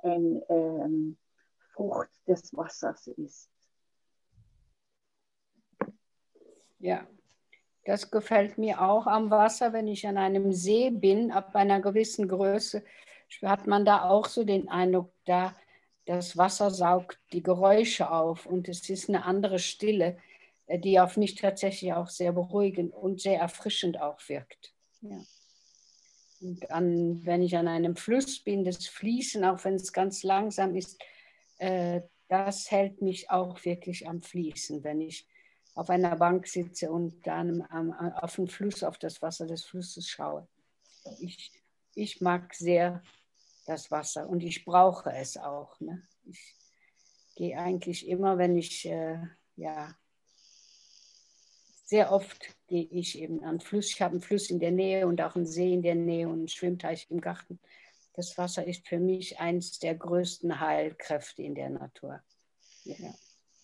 Frucht des Wassers ist. Ja, das gefällt mir auch am Wasser, wenn ich an einem See bin, ab einer gewissen Größe, hat man da auch so den Eindruck, da das Wasser saugt die Geräusche auf und es ist eine andere Stille, die auf mich tatsächlich auch sehr beruhigend und sehr erfrischend auch wirkt. Ja. Und wenn ich an einem Fluss bin, das Fließen, auch wenn es ganz langsam ist, das hält mich auch wirklich am Fließen, wenn ich auf einer Bank sitze und dann auf den Fluss, auf das Wasser des Flusses schaue. Ich mag sehr das Wasser und ich brauche es auch. Ne? Ich gehe eigentlich immer, wenn ich, sehr oft gehe ich eben an den Fluss. Ich habe einen Fluss in der Nähe und auch einen See in der Nähe und einen Schwimmteich im Garten. Das Wasser ist für mich eines der größten Heilkräfte in der Natur. Ja.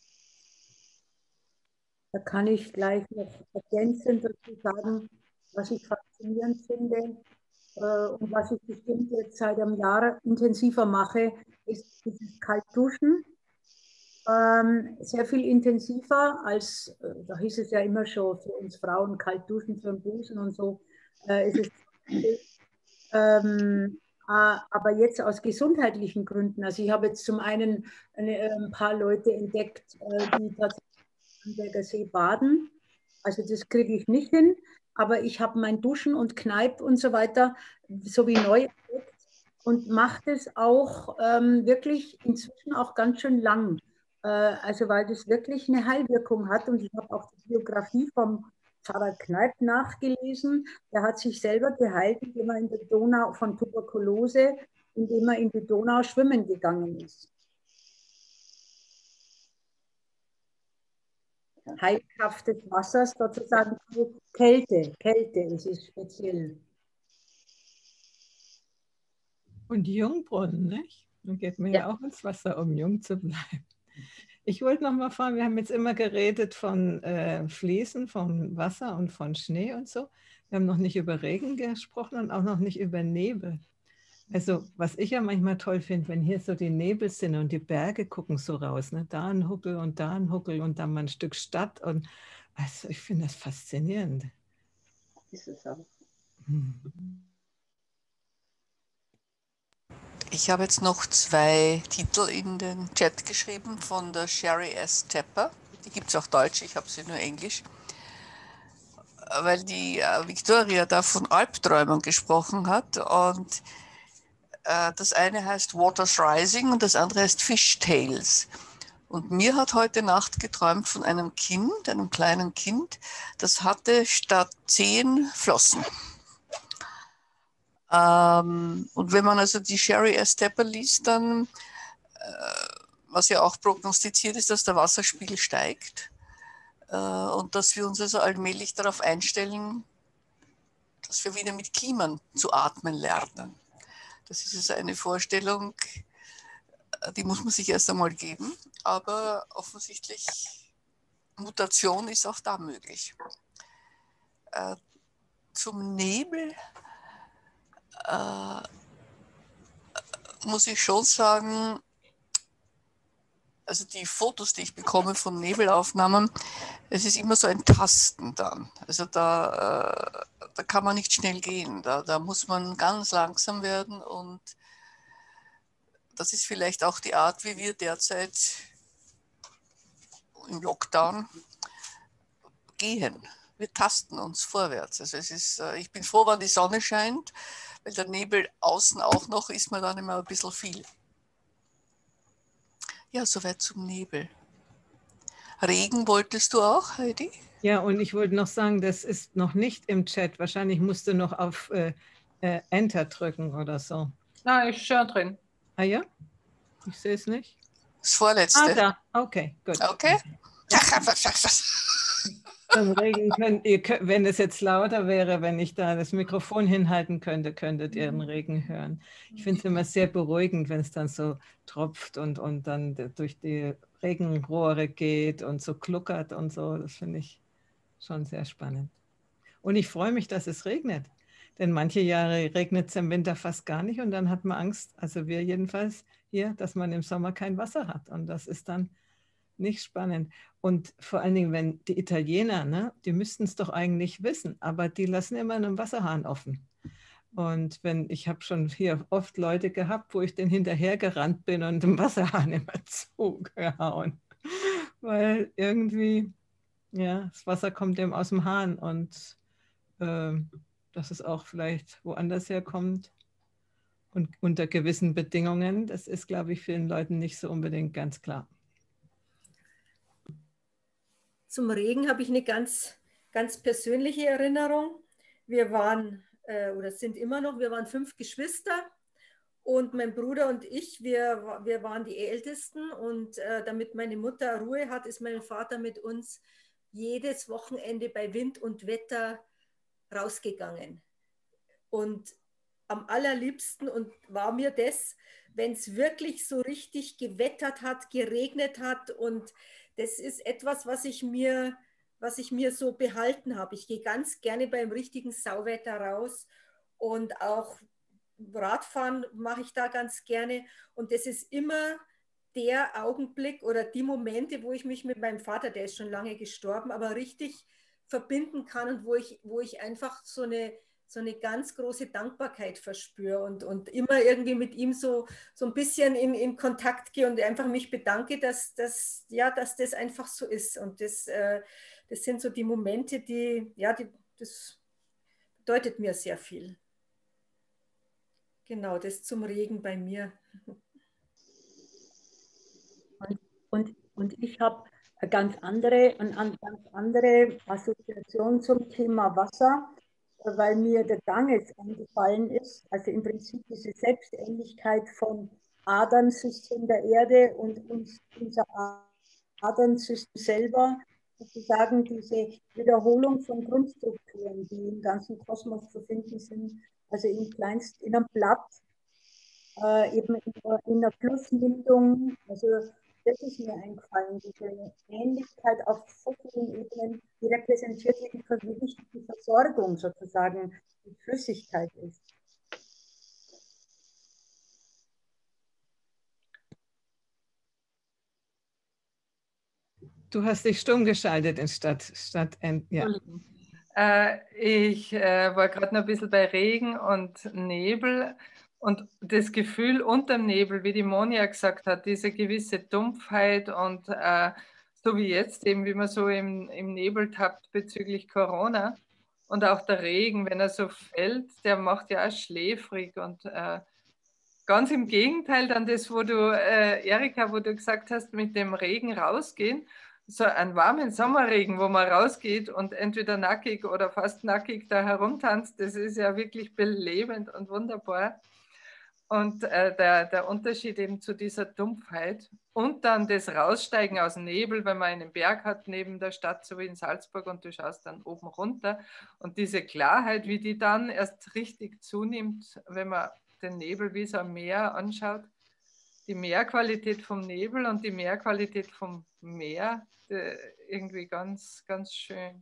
Da kann ich gleich noch ergänzend dazu sagen, was ich faszinierend finde und was ich bestimmt jetzt seit einem Jahr intensiver mache, ist dieses Kaltduschen. Sehr viel intensiver als, da hieß es ja immer schon für uns Frauen, kalt duschen für den Busen und so, ist es aber jetzt aus gesundheitlichen Gründen. Also ich habe jetzt zum einen ein paar Leute entdeckt, die tatsächlich am Starnberger See baden. Also das kriege ich nicht hin, aber ich habe mein Duschen und Kneipp und so weiter so wie neu entdeckt und mache das auch wirklich inzwischen auch ganz schön lang. Also weil das wirklich eine Heilwirkung hat und ich habe auch die Biografie vom Pfarrer Kneipp nachgelesen. Der hat sich selber geheilt, indem er in der Donau von Tuberkulose, indem er in die Donau schwimmen gegangen ist. Heilkraft des Wassers, sozusagen Kälte, es ist speziell. Und Jungbrunnen, nicht? Dann geht man ja auch ins Wasser, um jung zu bleiben. Ich wollte noch mal fragen, wir haben jetzt immer geredet von Fließen, von Wasser und von Schnee und so. Wir haben noch nicht über Regen gesprochen und auch noch nicht über Nebel. Also was ich ja manchmal toll finde, wenn hier so die Nebel sind und die Berge gucken so raus, ne? Da ein Huckel und da ein Huckel und dann mal ein Stück Stadt. Und also ich finde das faszinierend. Ist es auch. Ich habe jetzt noch 2 Titel in den Chat geschrieben von der Sherry S. Tepper. Die gibt es auch Deutsch, ich habe sie nur Englisch. Weil die Victoria da von Albträumen gesprochen hat. Und das eine heißt Waters Rising und das andere heißt Fish Tales. Und mir hat heute Nacht geträumt von einem Kind, einem kleinen Kind, das hatte statt 10 Flossen. Und wenn man also die Sherry S. Tepper liest, dann, was ja auch prognostiziert ist, dass der Wasserspiegel steigt und dass wir uns also allmählich darauf einstellen, dass wir wieder mit Kliman zu atmen lernen. Das ist also eine Vorstellung, die muss man sich erst einmal geben, aber offensichtlich Mutation ist auch da möglich. Zum Nebel muss ich schon sagen, also die Fotos, die ich bekomme von Nebelaufnahmen, es ist immer so ein Tasten dann. Also da kann man nicht schnell gehen, da muss man ganz langsam werden und das ist vielleicht auch die Art, wie wir derzeit im Lockdown gehen. Wir tasten uns vorwärts. Also es ist, ich bin froh, wenn die Sonne scheint, weil der Nebel außen auch noch ist mir dann immer ein bisschen viel. Ja, soweit zum Nebel. Regen wolltest du auch, Heidi? Ja, und ich wollte noch sagen, das ist noch nicht im Chat. Wahrscheinlich musst du noch auf Enter drücken oder so. Nein, ist schon drin. Ah ja? Ich sehe es nicht. Das vorletzte. Ah, da. Okay, gut. Okay. Ja. Dann Regen könnt ihr, wenn es jetzt lauter wäre, wenn ich da das Mikrofon hinhalten könnte, könntet ihr den Regen hören. Ich finde es immer sehr beruhigend, wenn es dann so tropft und dann durch die Regenrohre geht und so kluckert und so. Das finde ich schon sehr spannend. Und ich freue mich, dass es regnet. Denn manche Jahre regnet es im Winter fast gar nicht und dann hat man Angst, also wir jedenfalls hier, dass man im Sommer kein Wasser hat. Und das ist dann nicht spannend. Und vor allen Dingen, wenn die Italiener, ne, die müssten es doch eigentlich wissen, aber die lassen immer einen Wasserhahn offen. Und ich habe schon hier oft Leute gehabt, wo ich den hinterhergerannt bin und den Wasserhahn immer zugehauen. Weil irgendwie, ja, das Wasser kommt eben aus dem Hahn und dass es auch vielleicht woanders herkommt und unter gewissen Bedingungen, das ist, glaube ich, vielen Leuten nicht so unbedingt ganz klar. Zum Regen habe ich eine ganz persönliche Erinnerung. Wir waren, oder sind immer noch, wir waren 5 Geschwister und mein Bruder und ich, wir waren die Ältesten und damit meine Mutter Ruhe hat, ist mein Vater mit uns jedes Wochenende bei Wind und Wetter rausgegangen. Und am allerliebsten und war mir das, wenn es wirklich so richtig gewettert hat, geregnet hat, und das ist etwas, was ich mir so behalten habe. Ich gehe ganz gerne beim richtigen Sauwetter raus und auch Radfahren mache ich da ganz gerne, und das ist immer der Augenblick oder die Momente, wo ich mich mit meinem Vater, der ist schon lange gestorben, aber richtig verbinden kann und wo ich einfach so eine ganz große Dankbarkeit verspüre und immer irgendwie mit ihm so ein bisschen in Kontakt gehe und einfach mich bedanke, dass das einfach so ist. Und das sind so die Momente, das bedeutet mir sehr viel. Genau, das zum Regen bei mir. Und ich habe eine ganz andere Assoziation zum Thema Wasser, weil mir der Gang jetzt eingefallen ist. Also im Prinzip diese Selbstähnlichkeit von Adernsystem der Erde und unser Adernsystem selber, sozusagen diese Wiederholung von Grundstrukturen, die im ganzen Kosmos zu finden sind, also in einem Blatt, eben in der Flussmündung. Also das ist mir eingefallen, diese Ähnlichkeit auf so vielen Ebenen, die repräsentiert wie wichtig die Versorgung sozusagen die Flüssigkeit ist. Du hast dich stumm geschaltet in ja. Ich war gerade noch ein bisschen bei Regen und Nebel und das Gefühl unterm Nebel, wie die Monja gesagt hat, diese gewisse Dumpfheit und so wie jetzt eben, wie man so im Nebel tappt bezüglich Corona und auch der Regen, wenn er so fällt, der macht ja auch schläfrig und ganz im Gegenteil dann das, wo du, Erika, wo du gesagt hast, mit dem Regen rausgehen, so einen warmen Sommerregen, wo man rausgeht und entweder nackig oder fast nackig da herumtanzt, das ist ja wirklich belebend und wunderbar. Und der Unterschied eben zu dieser Dumpfheit und dann das Raussteigen aus dem Nebel, wenn man einen Berg hat neben der Stadt, so wie in Salzburg, und du schaust dann oben runter und diese Klarheit, wie die dann erst richtig zunimmt, wenn man den Nebel wie so ein Meer anschaut, die Meerqualität vom Nebel und die Meerqualität vom Meer, irgendwie ganz, ganz schön.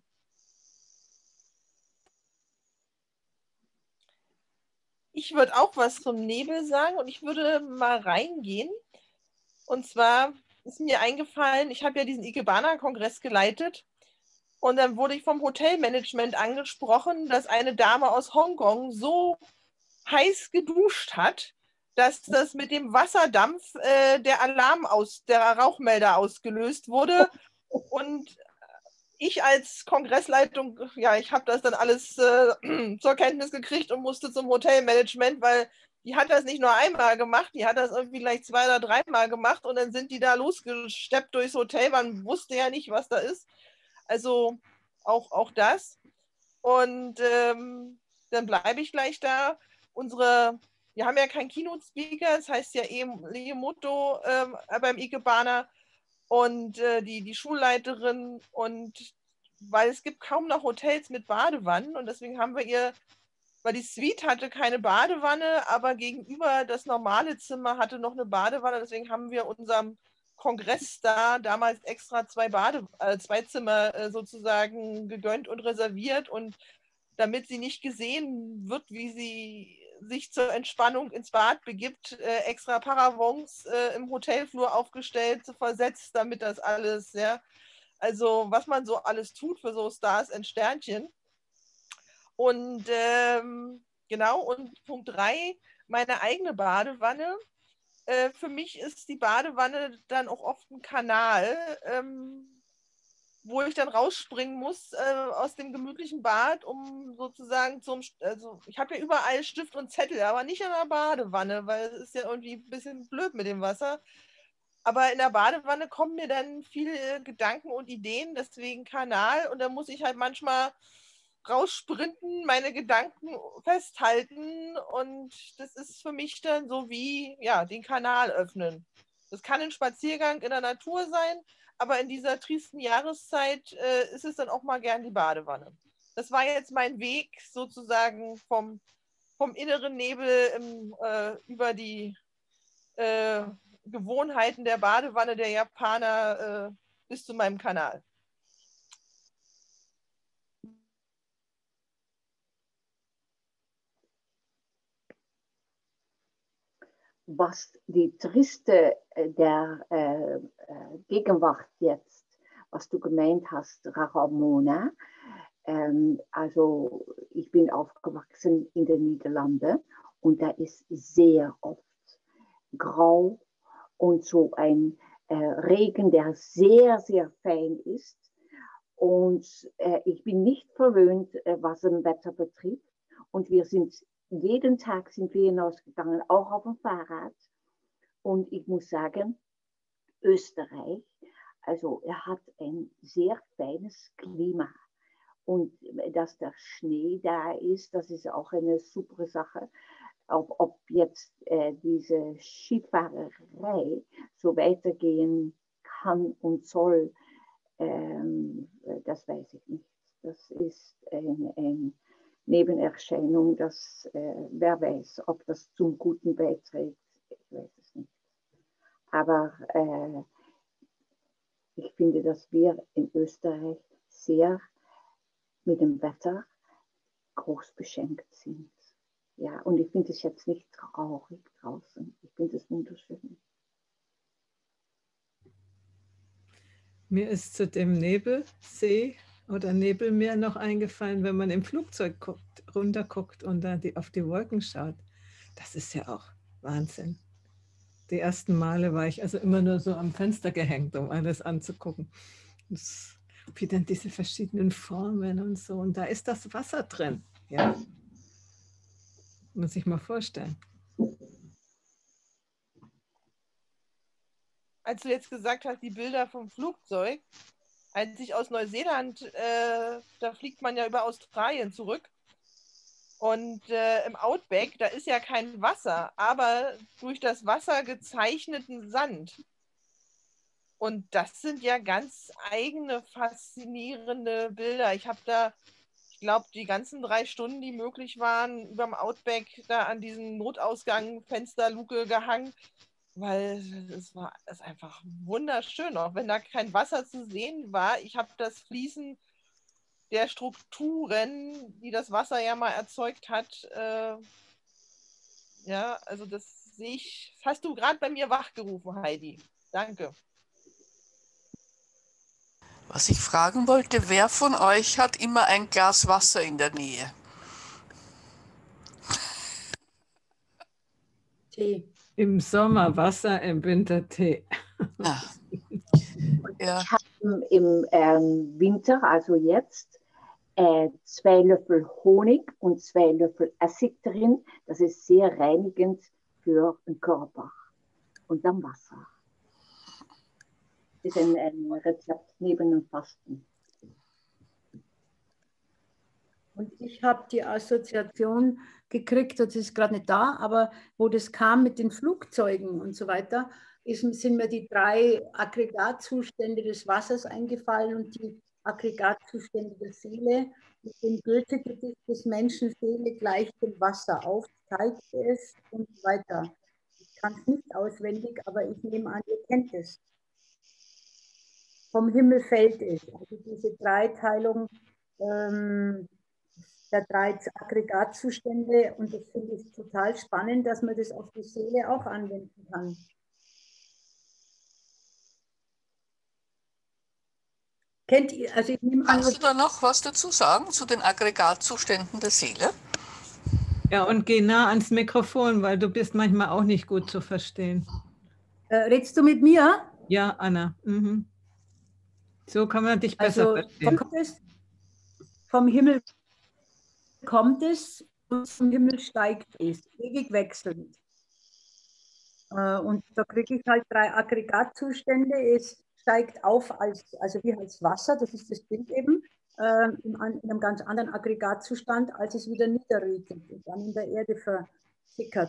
Ich würde auch was zum Nebel sagen und ich würde mal reingehen. Und zwar ist mir eingefallen, ich habe ja diesen Ikebana-Kongress geleitet und dann wurde ich vom Hotelmanagement angesprochen, dass eine Dame aus Hongkong so heiß geduscht hat, dass das mit dem Wasserdampf der Rauchmelder ausgelöst wurde. Und ich als Kongressleitung, ja, ich habe das dann alles zur Kenntnis gekriegt und musste zum Hotelmanagement, weil die hat das nicht nur einmal gemacht, die hat das irgendwie gleich 2 oder 3 Mal gemacht und dann sind die da losgesteppt durchs Hotel, man wusste ja nicht, was da ist. Also auch das. Und dann bleibe ich gleich da. Wir haben ja keinen Keynote-Speaker, das heißt ja eben Legemoto beim Ikebana und die Schulleiterin, und weil es gibt kaum noch Hotels mit Badewannen und deswegen haben wir weil die Suite hatte keine Badewanne, aber gegenüber das normale Zimmer hatte noch eine Badewanne, deswegen haben wir unserem Kongress da damals extra 2 Zimmer sozusagen gegönnt und reserviert, und damit sie nicht gesehen wird, wie sie sich zur Entspannung ins Bad begibt, extra Paravents im Hotelflur aufgestellt, versetzt, damit das alles, ja, also was man so alles tut für so Stars und Sternchen. Und Genau, und Punkt 3, meine eigene Badewanne. Für mich ist die Badewanne dann auch oft ein Kanal, wo ich dann rausspringen muss aus dem gemütlichen Bad, um sozusagen also ich habe ja überall Stift und Zettel, aber nicht in der Badewanne, weil es ist ja irgendwie ein bisschen blöd mit dem Wasser. Aber in der Badewanne kommen mir dann viele Gedanken und Ideen, deswegen Kanal, und da muss ich halt manchmal raussprinten, meine Gedanken festhalten, und das ist für mich dann so wie, ja, den Kanal öffnen. Das kann ein Spaziergang in der Natur sein, aber in dieser tristen Jahreszeit ist es dann auch mal gern die Badewanne. Das war jetzt mein Weg sozusagen vom inneren Nebel über die Gewohnheiten der Badewanne der Japaner bis zu meinem Kanal. Was die Triste der Gegenwart jetzt, was du gemeint hast, Ramona, also ich bin aufgewachsen in den Niederlanden und da ist sehr oft grau und so ein Regen, der sehr, sehr fein ist. Und ich bin nicht verwöhnt, was das Wetter betrifft. Und jeden Tag sind wir hinausgegangen, auch auf dem Fahrrad. Und ich muss sagen, Österreich, also er hat ein sehr feines Klima. Und dass der Schnee da ist, das ist auch eine super Sache. Ob jetzt diese Skifahrerei so weitergehen kann und soll, das weiß ich nicht. Das ist eine Nebenerscheinung, das, wer weiß, ob das zum Guten beiträgt, ich weiß es nicht. Aber ich finde, dass wir in Österreich sehr mit dem Wetter groß beschenkt sind. Ja, und ich finde es jetzt nicht traurig draußen. Ich finde es wunderschön. Mir ist zu dem Nebelsee oder Nebelmeer noch eingefallen, wenn man im Flugzeug runterguckt und da auf die Wolken schaut. Das ist ja auch Wahnsinn. Die ersten Male war ich also immer nur so am Fenster gehängt, um alles anzugucken. Wie dann diese verschiedenen Formen und so. Und da ist das Wasser drin. Ja. Muss ich mal vorstellen. Als du jetzt gesagt hast, die Bilder vom Flugzeug, als ich aus Neuseeland, da fliegt man ja über Australien zurück. Und im Outback, da ist ja kein Wasser, aber durch das Wasser gezeichneten Sand. Und das sind ja ganz eigene, faszinierende Bilder. Ich habe da, ich glaube, die ganzen 3 Stunden, die möglich waren, über dem Outback da an diesen Notausgang, Fensterluke gehangen, weil es ist einfach wunderschön, auch wenn da kein Wasser zu sehen war. Ich habe das Fließen der Strukturen, die das Wasser ja mal erzeugt hat, ja, also das sehe ich, das hast du gerade bei mir wachgerufen, Heidi. Danke. Was ich fragen wollte, wer von euch hat immer ein Glas Wasser in der Nähe? Tee. Im Sommer Wasser, im Winter Tee. Ja. Ja. Ich habe im Winter, also jetzt, 2 Löffel Honig und 2 Löffel Essig drin. Das ist sehr reinigend für den Körper. Und dann Wasser. Das ist ein Rezept neben dem Fasten. Und ich habe die Assoziation gekriegt, das ist gerade nicht da, aber wo das kam mit den Flugzeugen und so weiter, sind mir die 3 Aggregatzustände des Wassers eingefallen und die Aggregatzustände der Seele. Mit dem Goethe-Gedicht des Menschen Seele gleicht dem Wasser auf, zeigt es und so weiter. Ich kann es nicht auswendig, aber ich nehme an, ihr kennt es. Vom Himmel fällt es. Also diese Dreiteilung der 3 Aggregatzustände, und das finde ich total spannend, dass man das auf die Seele auch anwenden kann. Kennt ihr, also ich nehme an, Kannst du da noch was dazu sagen, zu den Aggregatzuständen der Seele? Ja, und geh nah ans Mikrofon, weil du bist manchmal auch nicht gut zu verstehen. Redst du mit mir? Ja, Anna. Mhm. So kann man dich besser Also verstehen. vom Himmel kommt es und zum Himmel steigt es, ewig wechselnd. Und da kriege ich halt 3 Aggregatzustände. Es steigt auf also wie als Wasser, das ist das Bild eben, in einem ganz anderen Aggregatzustand, als es wieder niederregnet und dann in der Erde versickert.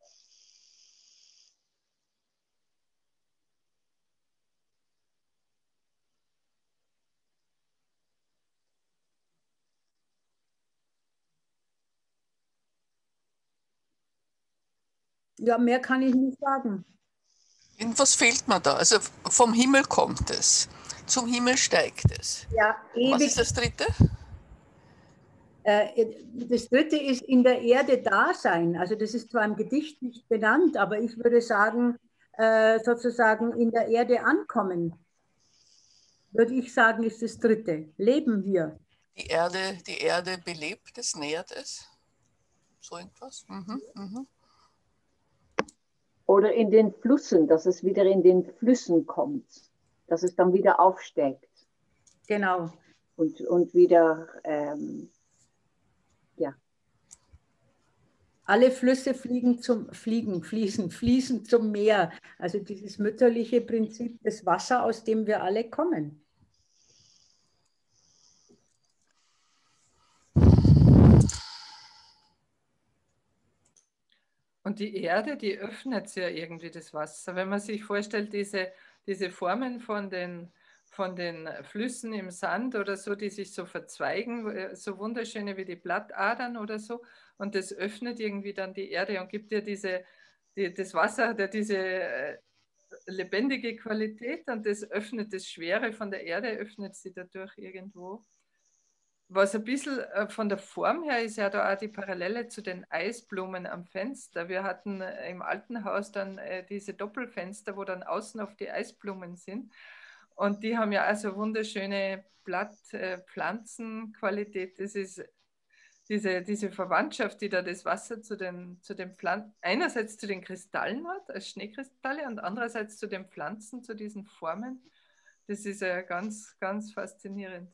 Ja, mehr kann ich nicht sagen. Irgendwas fehlt mir da. Also vom Himmel kommt es, zum Himmel steigt es. Ja, ewig. Was ist das dritte? Das dritte ist in der Erde Dasein. Also das ist zwar im Gedicht nicht benannt, aber ich würde sagen, sozusagen in der Erde ankommen. Würde ich sagen, ist das dritte. Leben hier. Die Erde belebt es, nährt es. So irgendwas. Oder in den Flüssen, dass es wieder in den Flüssen kommt, dass es dann wieder aufsteigt. Genau. Und wieder, ja. Alle Flüsse fließen zum Meer. Also dieses mütterliche Prinzip, das Wasser, aus dem wir alle kommen. Und die Erde, die öffnet ja irgendwie das Wasser. Wenn man sich vorstellt, diese Formen von den Flüssen im Sand oder so, die sich so verzweigen, so wunderschöne wie die Blattadern oder so, und das öffnet irgendwie dann die Erde und gibt dir das Wasser hat ja diese lebendige Qualität und das öffnet das Schwere von der Erde, öffnet sie dadurch irgendwo. Was ein bisschen von der Form her ist ja da auch die Parallele zu den Eisblumen am Fenster. Wir hatten im alten Haus dann diese Doppelfenster, wo dann außen auf die Eisblumen sind. Und die haben ja also wunderschöne Pflanzenqualität. Das ist diese Verwandtschaft, die da das Wasser zu den Pflanzen, einerseits zu den Kristallen hat, als Schneekristalle, und andererseits zu den Pflanzen, zu diesen Formen. Das ist ja ganz, ganz faszinierend.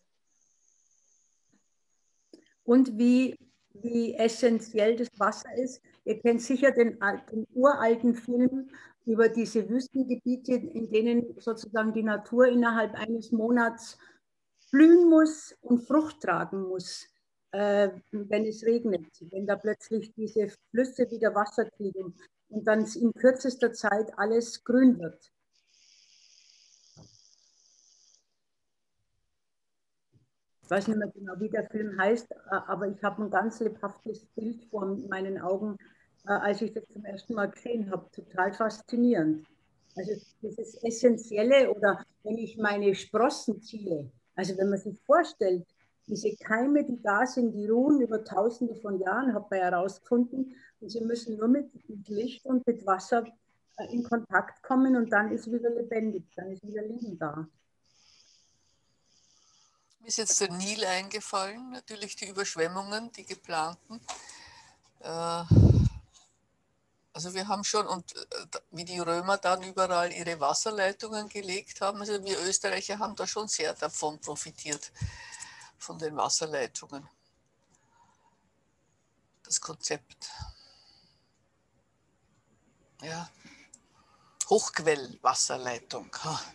Und wie essentiell das Wasser ist. Ihr kennt sicher den uralten Film über diese Wüstengebiete, in denen sozusagen die Natur innerhalb eines Monats blühen muss und Frucht tragen muss, wenn es regnet, wenn da plötzlich diese Flüsse wieder Wasser kriegen und dann in kürzester Zeit alles grün wird. Ich weiß nicht mehr genau, wie der Film heißt, aber ich habe ein ganz lebhaftes Bild vor meinen Augen, als ich das zum ersten Mal gesehen habe. Total faszinierend. Also dieses Essentielle, oder wenn ich meine Sprossen ziehe, also wenn man sich vorstellt, diese Keime, die da sind, die ruhen über Tausende von Jahren, hat man herausgefunden, und sie müssen nur mit Licht und mit Wasser in Kontakt kommen und dann ist wieder lebendig, dann ist wieder Leben da. Mir ist jetzt der Nil eingefallen, natürlich die Überschwemmungen, die geplanten. Also wir haben schon, und wie die Römer dann überall ihre Wasserleitungen gelegt haben, also wir Österreicher haben da schon sehr davon profitiert, von den Wasserleitungen. Das Konzept. Ja, Hochquellwasserleitung.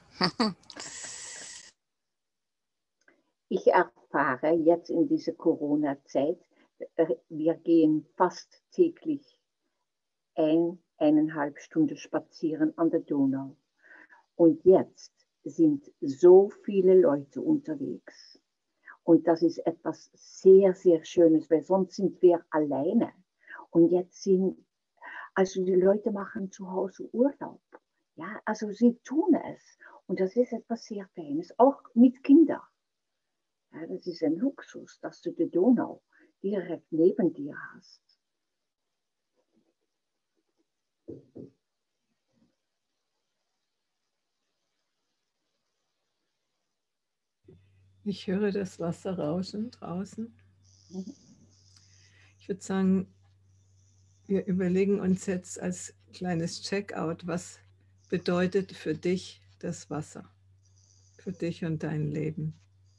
Ich erfahre jetzt in dieser Corona-Zeit, wir gehen fast täglich 1,5 Stunden spazieren an der Donau. Und jetzt sind so viele Leute unterwegs. Und das ist etwas sehr, sehr Schönes, weil sonst sind wir alleine. Und jetzt also die Leute machen zu Hause Urlaub. Ja, also sie tun es. Und das ist etwas sehr Feines, auch mit Kindern. Ja, das ist ein Luxus, dass du die Donau direkt neben dir hast. Ich höre das Wasser rauschen draußen. Ich würde sagen, Wir überlegen uns jetzt als kleines Checkout, was bedeutet für dich das Wasser, für dich und dein Leben.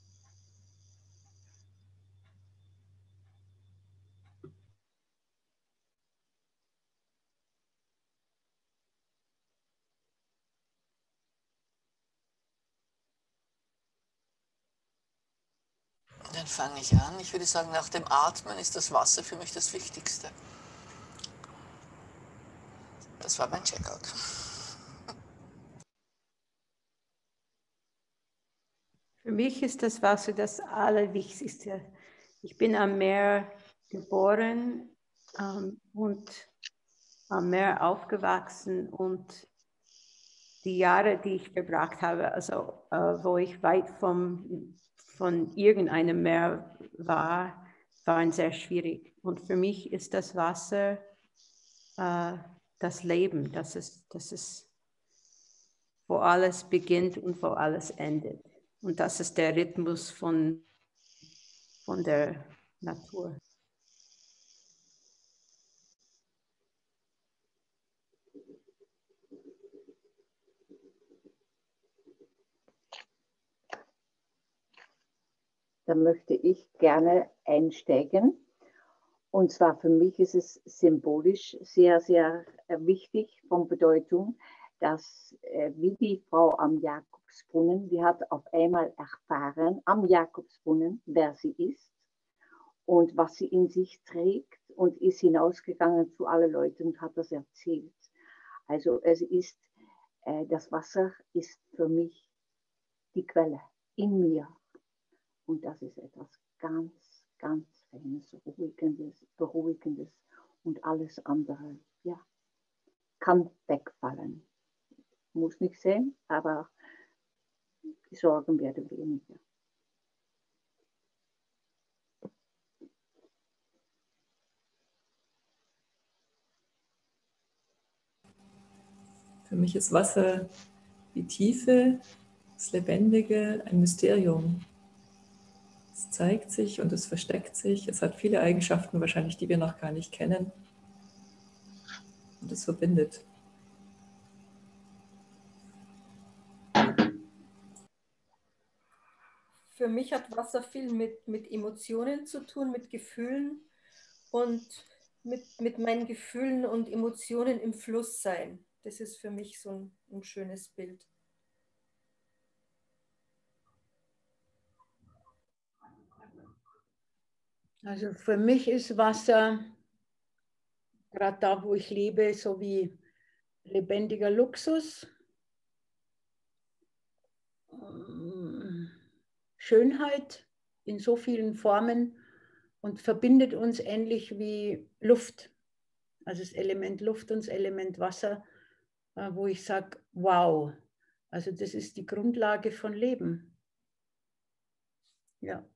Dann fange ich an. Ich würde sagen, nach dem Atmen ist das Wasser für mich das Wichtigste. Das war mein Checkout. Für mich ist das Wasser das Allerwichtigste. Ich bin am Meer geboren und am Meer aufgewachsen, und die Jahre, die ich verbracht habe, also wo ich weit von irgendeinem Meer war, waren sehr schwierig. Und für mich ist das Wasser das Leben, das ist, wo alles beginnt und wo alles endet. Und das ist der Rhythmus von der Natur. Da möchte ich gerne einsteigen. Und zwar für mich ist es symbolisch sehr, sehr wichtig von Bedeutung, dass wie die Frau am Jakobsbrunnen, die hat auf einmal erfahren am Jakobsbrunnen, wer sie ist und was sie in sich trägt, und ist hinausgegangen zu allen Leuten und hat das erzählt. Also es ist, das Wasser ist für mich die Quelle in mir. Und das ist etwas ganz, ganz Feines, Beruhigendes, und alles andere, ja, kann wegfallen. Muss nicht sein, aber die Sorgen werden weniger. Für mich ist Wasser die Tiefe, das Lebendige, ein Mysterium. Es zeigt sich und es versteckt sich. Es hat viele Eigenschaften wahrscheinlich, die wir noch gar nicht kennen. Und es verbindet. Für mich hat Wasser viel mit Emotionen zu tun, mit Gefühlen und mit meinen Gefühlen und Emotionen im Fluss sein. Das ist für mich so ein schönes Bild. Also für mich ist Wasser, gerade da, wo ich lebe, so wie lebendiger Luxus, Schönheit in so vielen Formen, und verbindet uns ähnlich wie Luft. Also das Element Luft und das Element Wasser, wo ich sage, wow, also das ist die Grundlage von Leben. Ja.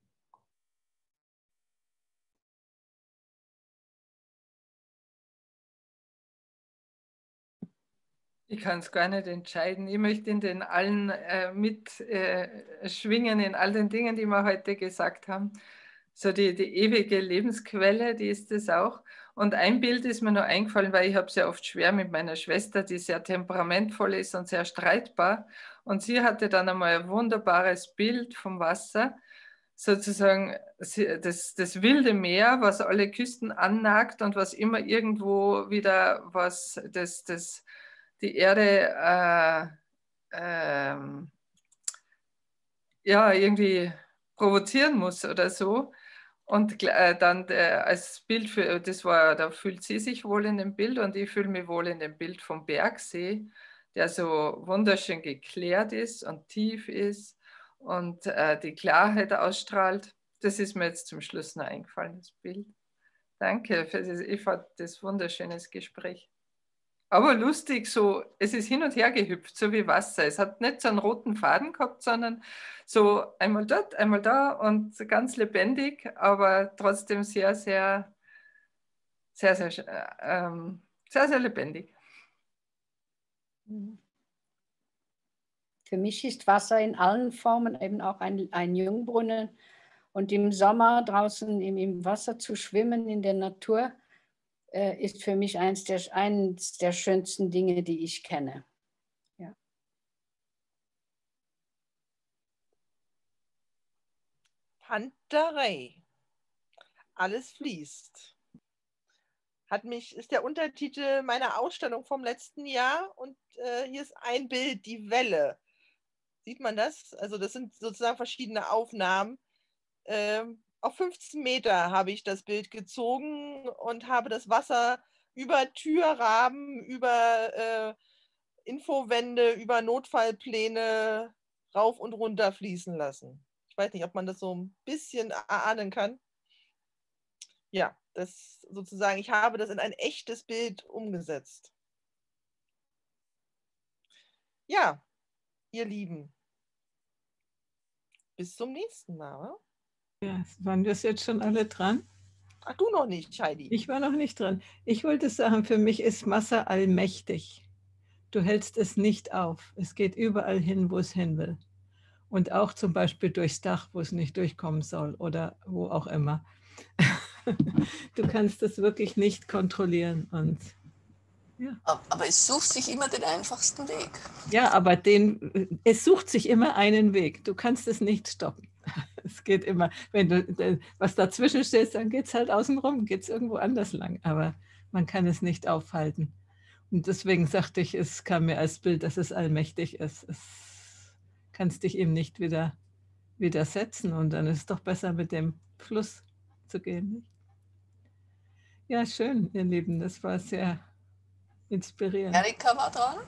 Ich kann es gar nicht entscheiden. Ich möchte in den allen mitschwingen, in all den Dingen, die wir heute gesagt haben. So die ewige Lebensquelle, die ist es auch. Und ein Bild ist mir noch eingefallen, weil ich habe es ja oft schwer mit meiner Schwester, die sehr temperamentvoll ist und sehr streitbar. Und sie hatte dann einmal ein wunderbares Bild vom Wasser, sozusagen das wilde Meer, was alle Küsten annagt und was immer irgendwo wieder was die Erde ja, irgendwie provozieren muss oder so. Und dann als Bild für, da fühlt sie sich wohl in dem Bild und ich fühle mich wohl in dem Bild vom Bergsee, der so wunderschön geklärt ist und tief ist und die Klarheit ausstrahlt. Das ist mir jetzt zum Schluss noch eingefallen, das Bild. Danke, ich fand das wunderschönes Gespräch. Aber lustig, so, es ist hin und her gehüpft, so wie Wasser. Es hat nicht so einen roten Faden gehabt, sondern so einmal dort, einmal da und ganz lebendig, aber trotzdem sehr, sehr, sehr, sehr, sehr, sehr lebendig. Für mich ist Wasser in allen Formen eben auch ein Jungbrunnen. Und im Sommer draußen im Wasser zu schwimmen in der Natur, ist für mich eins der schönsten Dinge, die ich kenne. Ja. Panterei. Alles fließt. Ist der Untertitel meiner Ausstellung vom letzten Jahr und hier ist ein Bild, die Welle. Sieht man das? Also das sind sozusagen verschiedene Aufnahmen. Auf 15 Meter habe ich das Bild gezogen und habe das Wasser über Türrahmen, über Infowände, über Notfallpläne rauf und runter fließen lassen. Ich weiß nicht, ob man das so ein bisschen erahnen kann. Ja, das sozusagen, ich habe das in ein echtes Bild umgesetzt. Ja, ihr Lieben, bis zum nächsten Mal. Ja, waren wir jetzt schon alle dran? Ach, du noch nicht, Heidi. Ich war noch nicht dran. Ich wollte sagen, für mich ist Wasser allmächtig. Du hältst es nicht auf. Es geht überall hin, wo es hin will. Und auch zum Beispiel durchs Dach, wo es nicht durchkommen soll oder wo auch immer. Du kannst es wirklich nicht kontrollieren. Und, ja. Aber es sucht sich immer den einfachsten Weg. Ja, aber es sucht sich immer einen Weg. Du kannst es nicht stoppen. Es geht immer, wenn du was dazwischen stellst, dann geht es halt außen rum, geht es irgendwo anders lang. Aber man kann es nicht aufhalten. Und deswegen sagte ich, es kam mir als Bild, dass es allmächtig ist. Es kannst dich ihm nicht widersetzen und dann ist es doch besser, mit dem Fluss zu gehen. Ja, schön, ihr Lieben, das war sehr inspirierend. Erika war dran.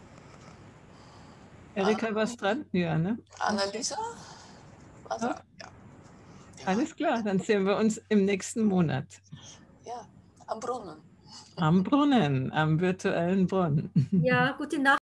Erika, war's dran? Ja, ne? Annalisa war dran. Ja. Alles klar, dann sehen wir uns im nächsten Monat. Ja, am Brunnen. Am Brunnen, am virtuellen Brunnen. Ja, gute Nacht.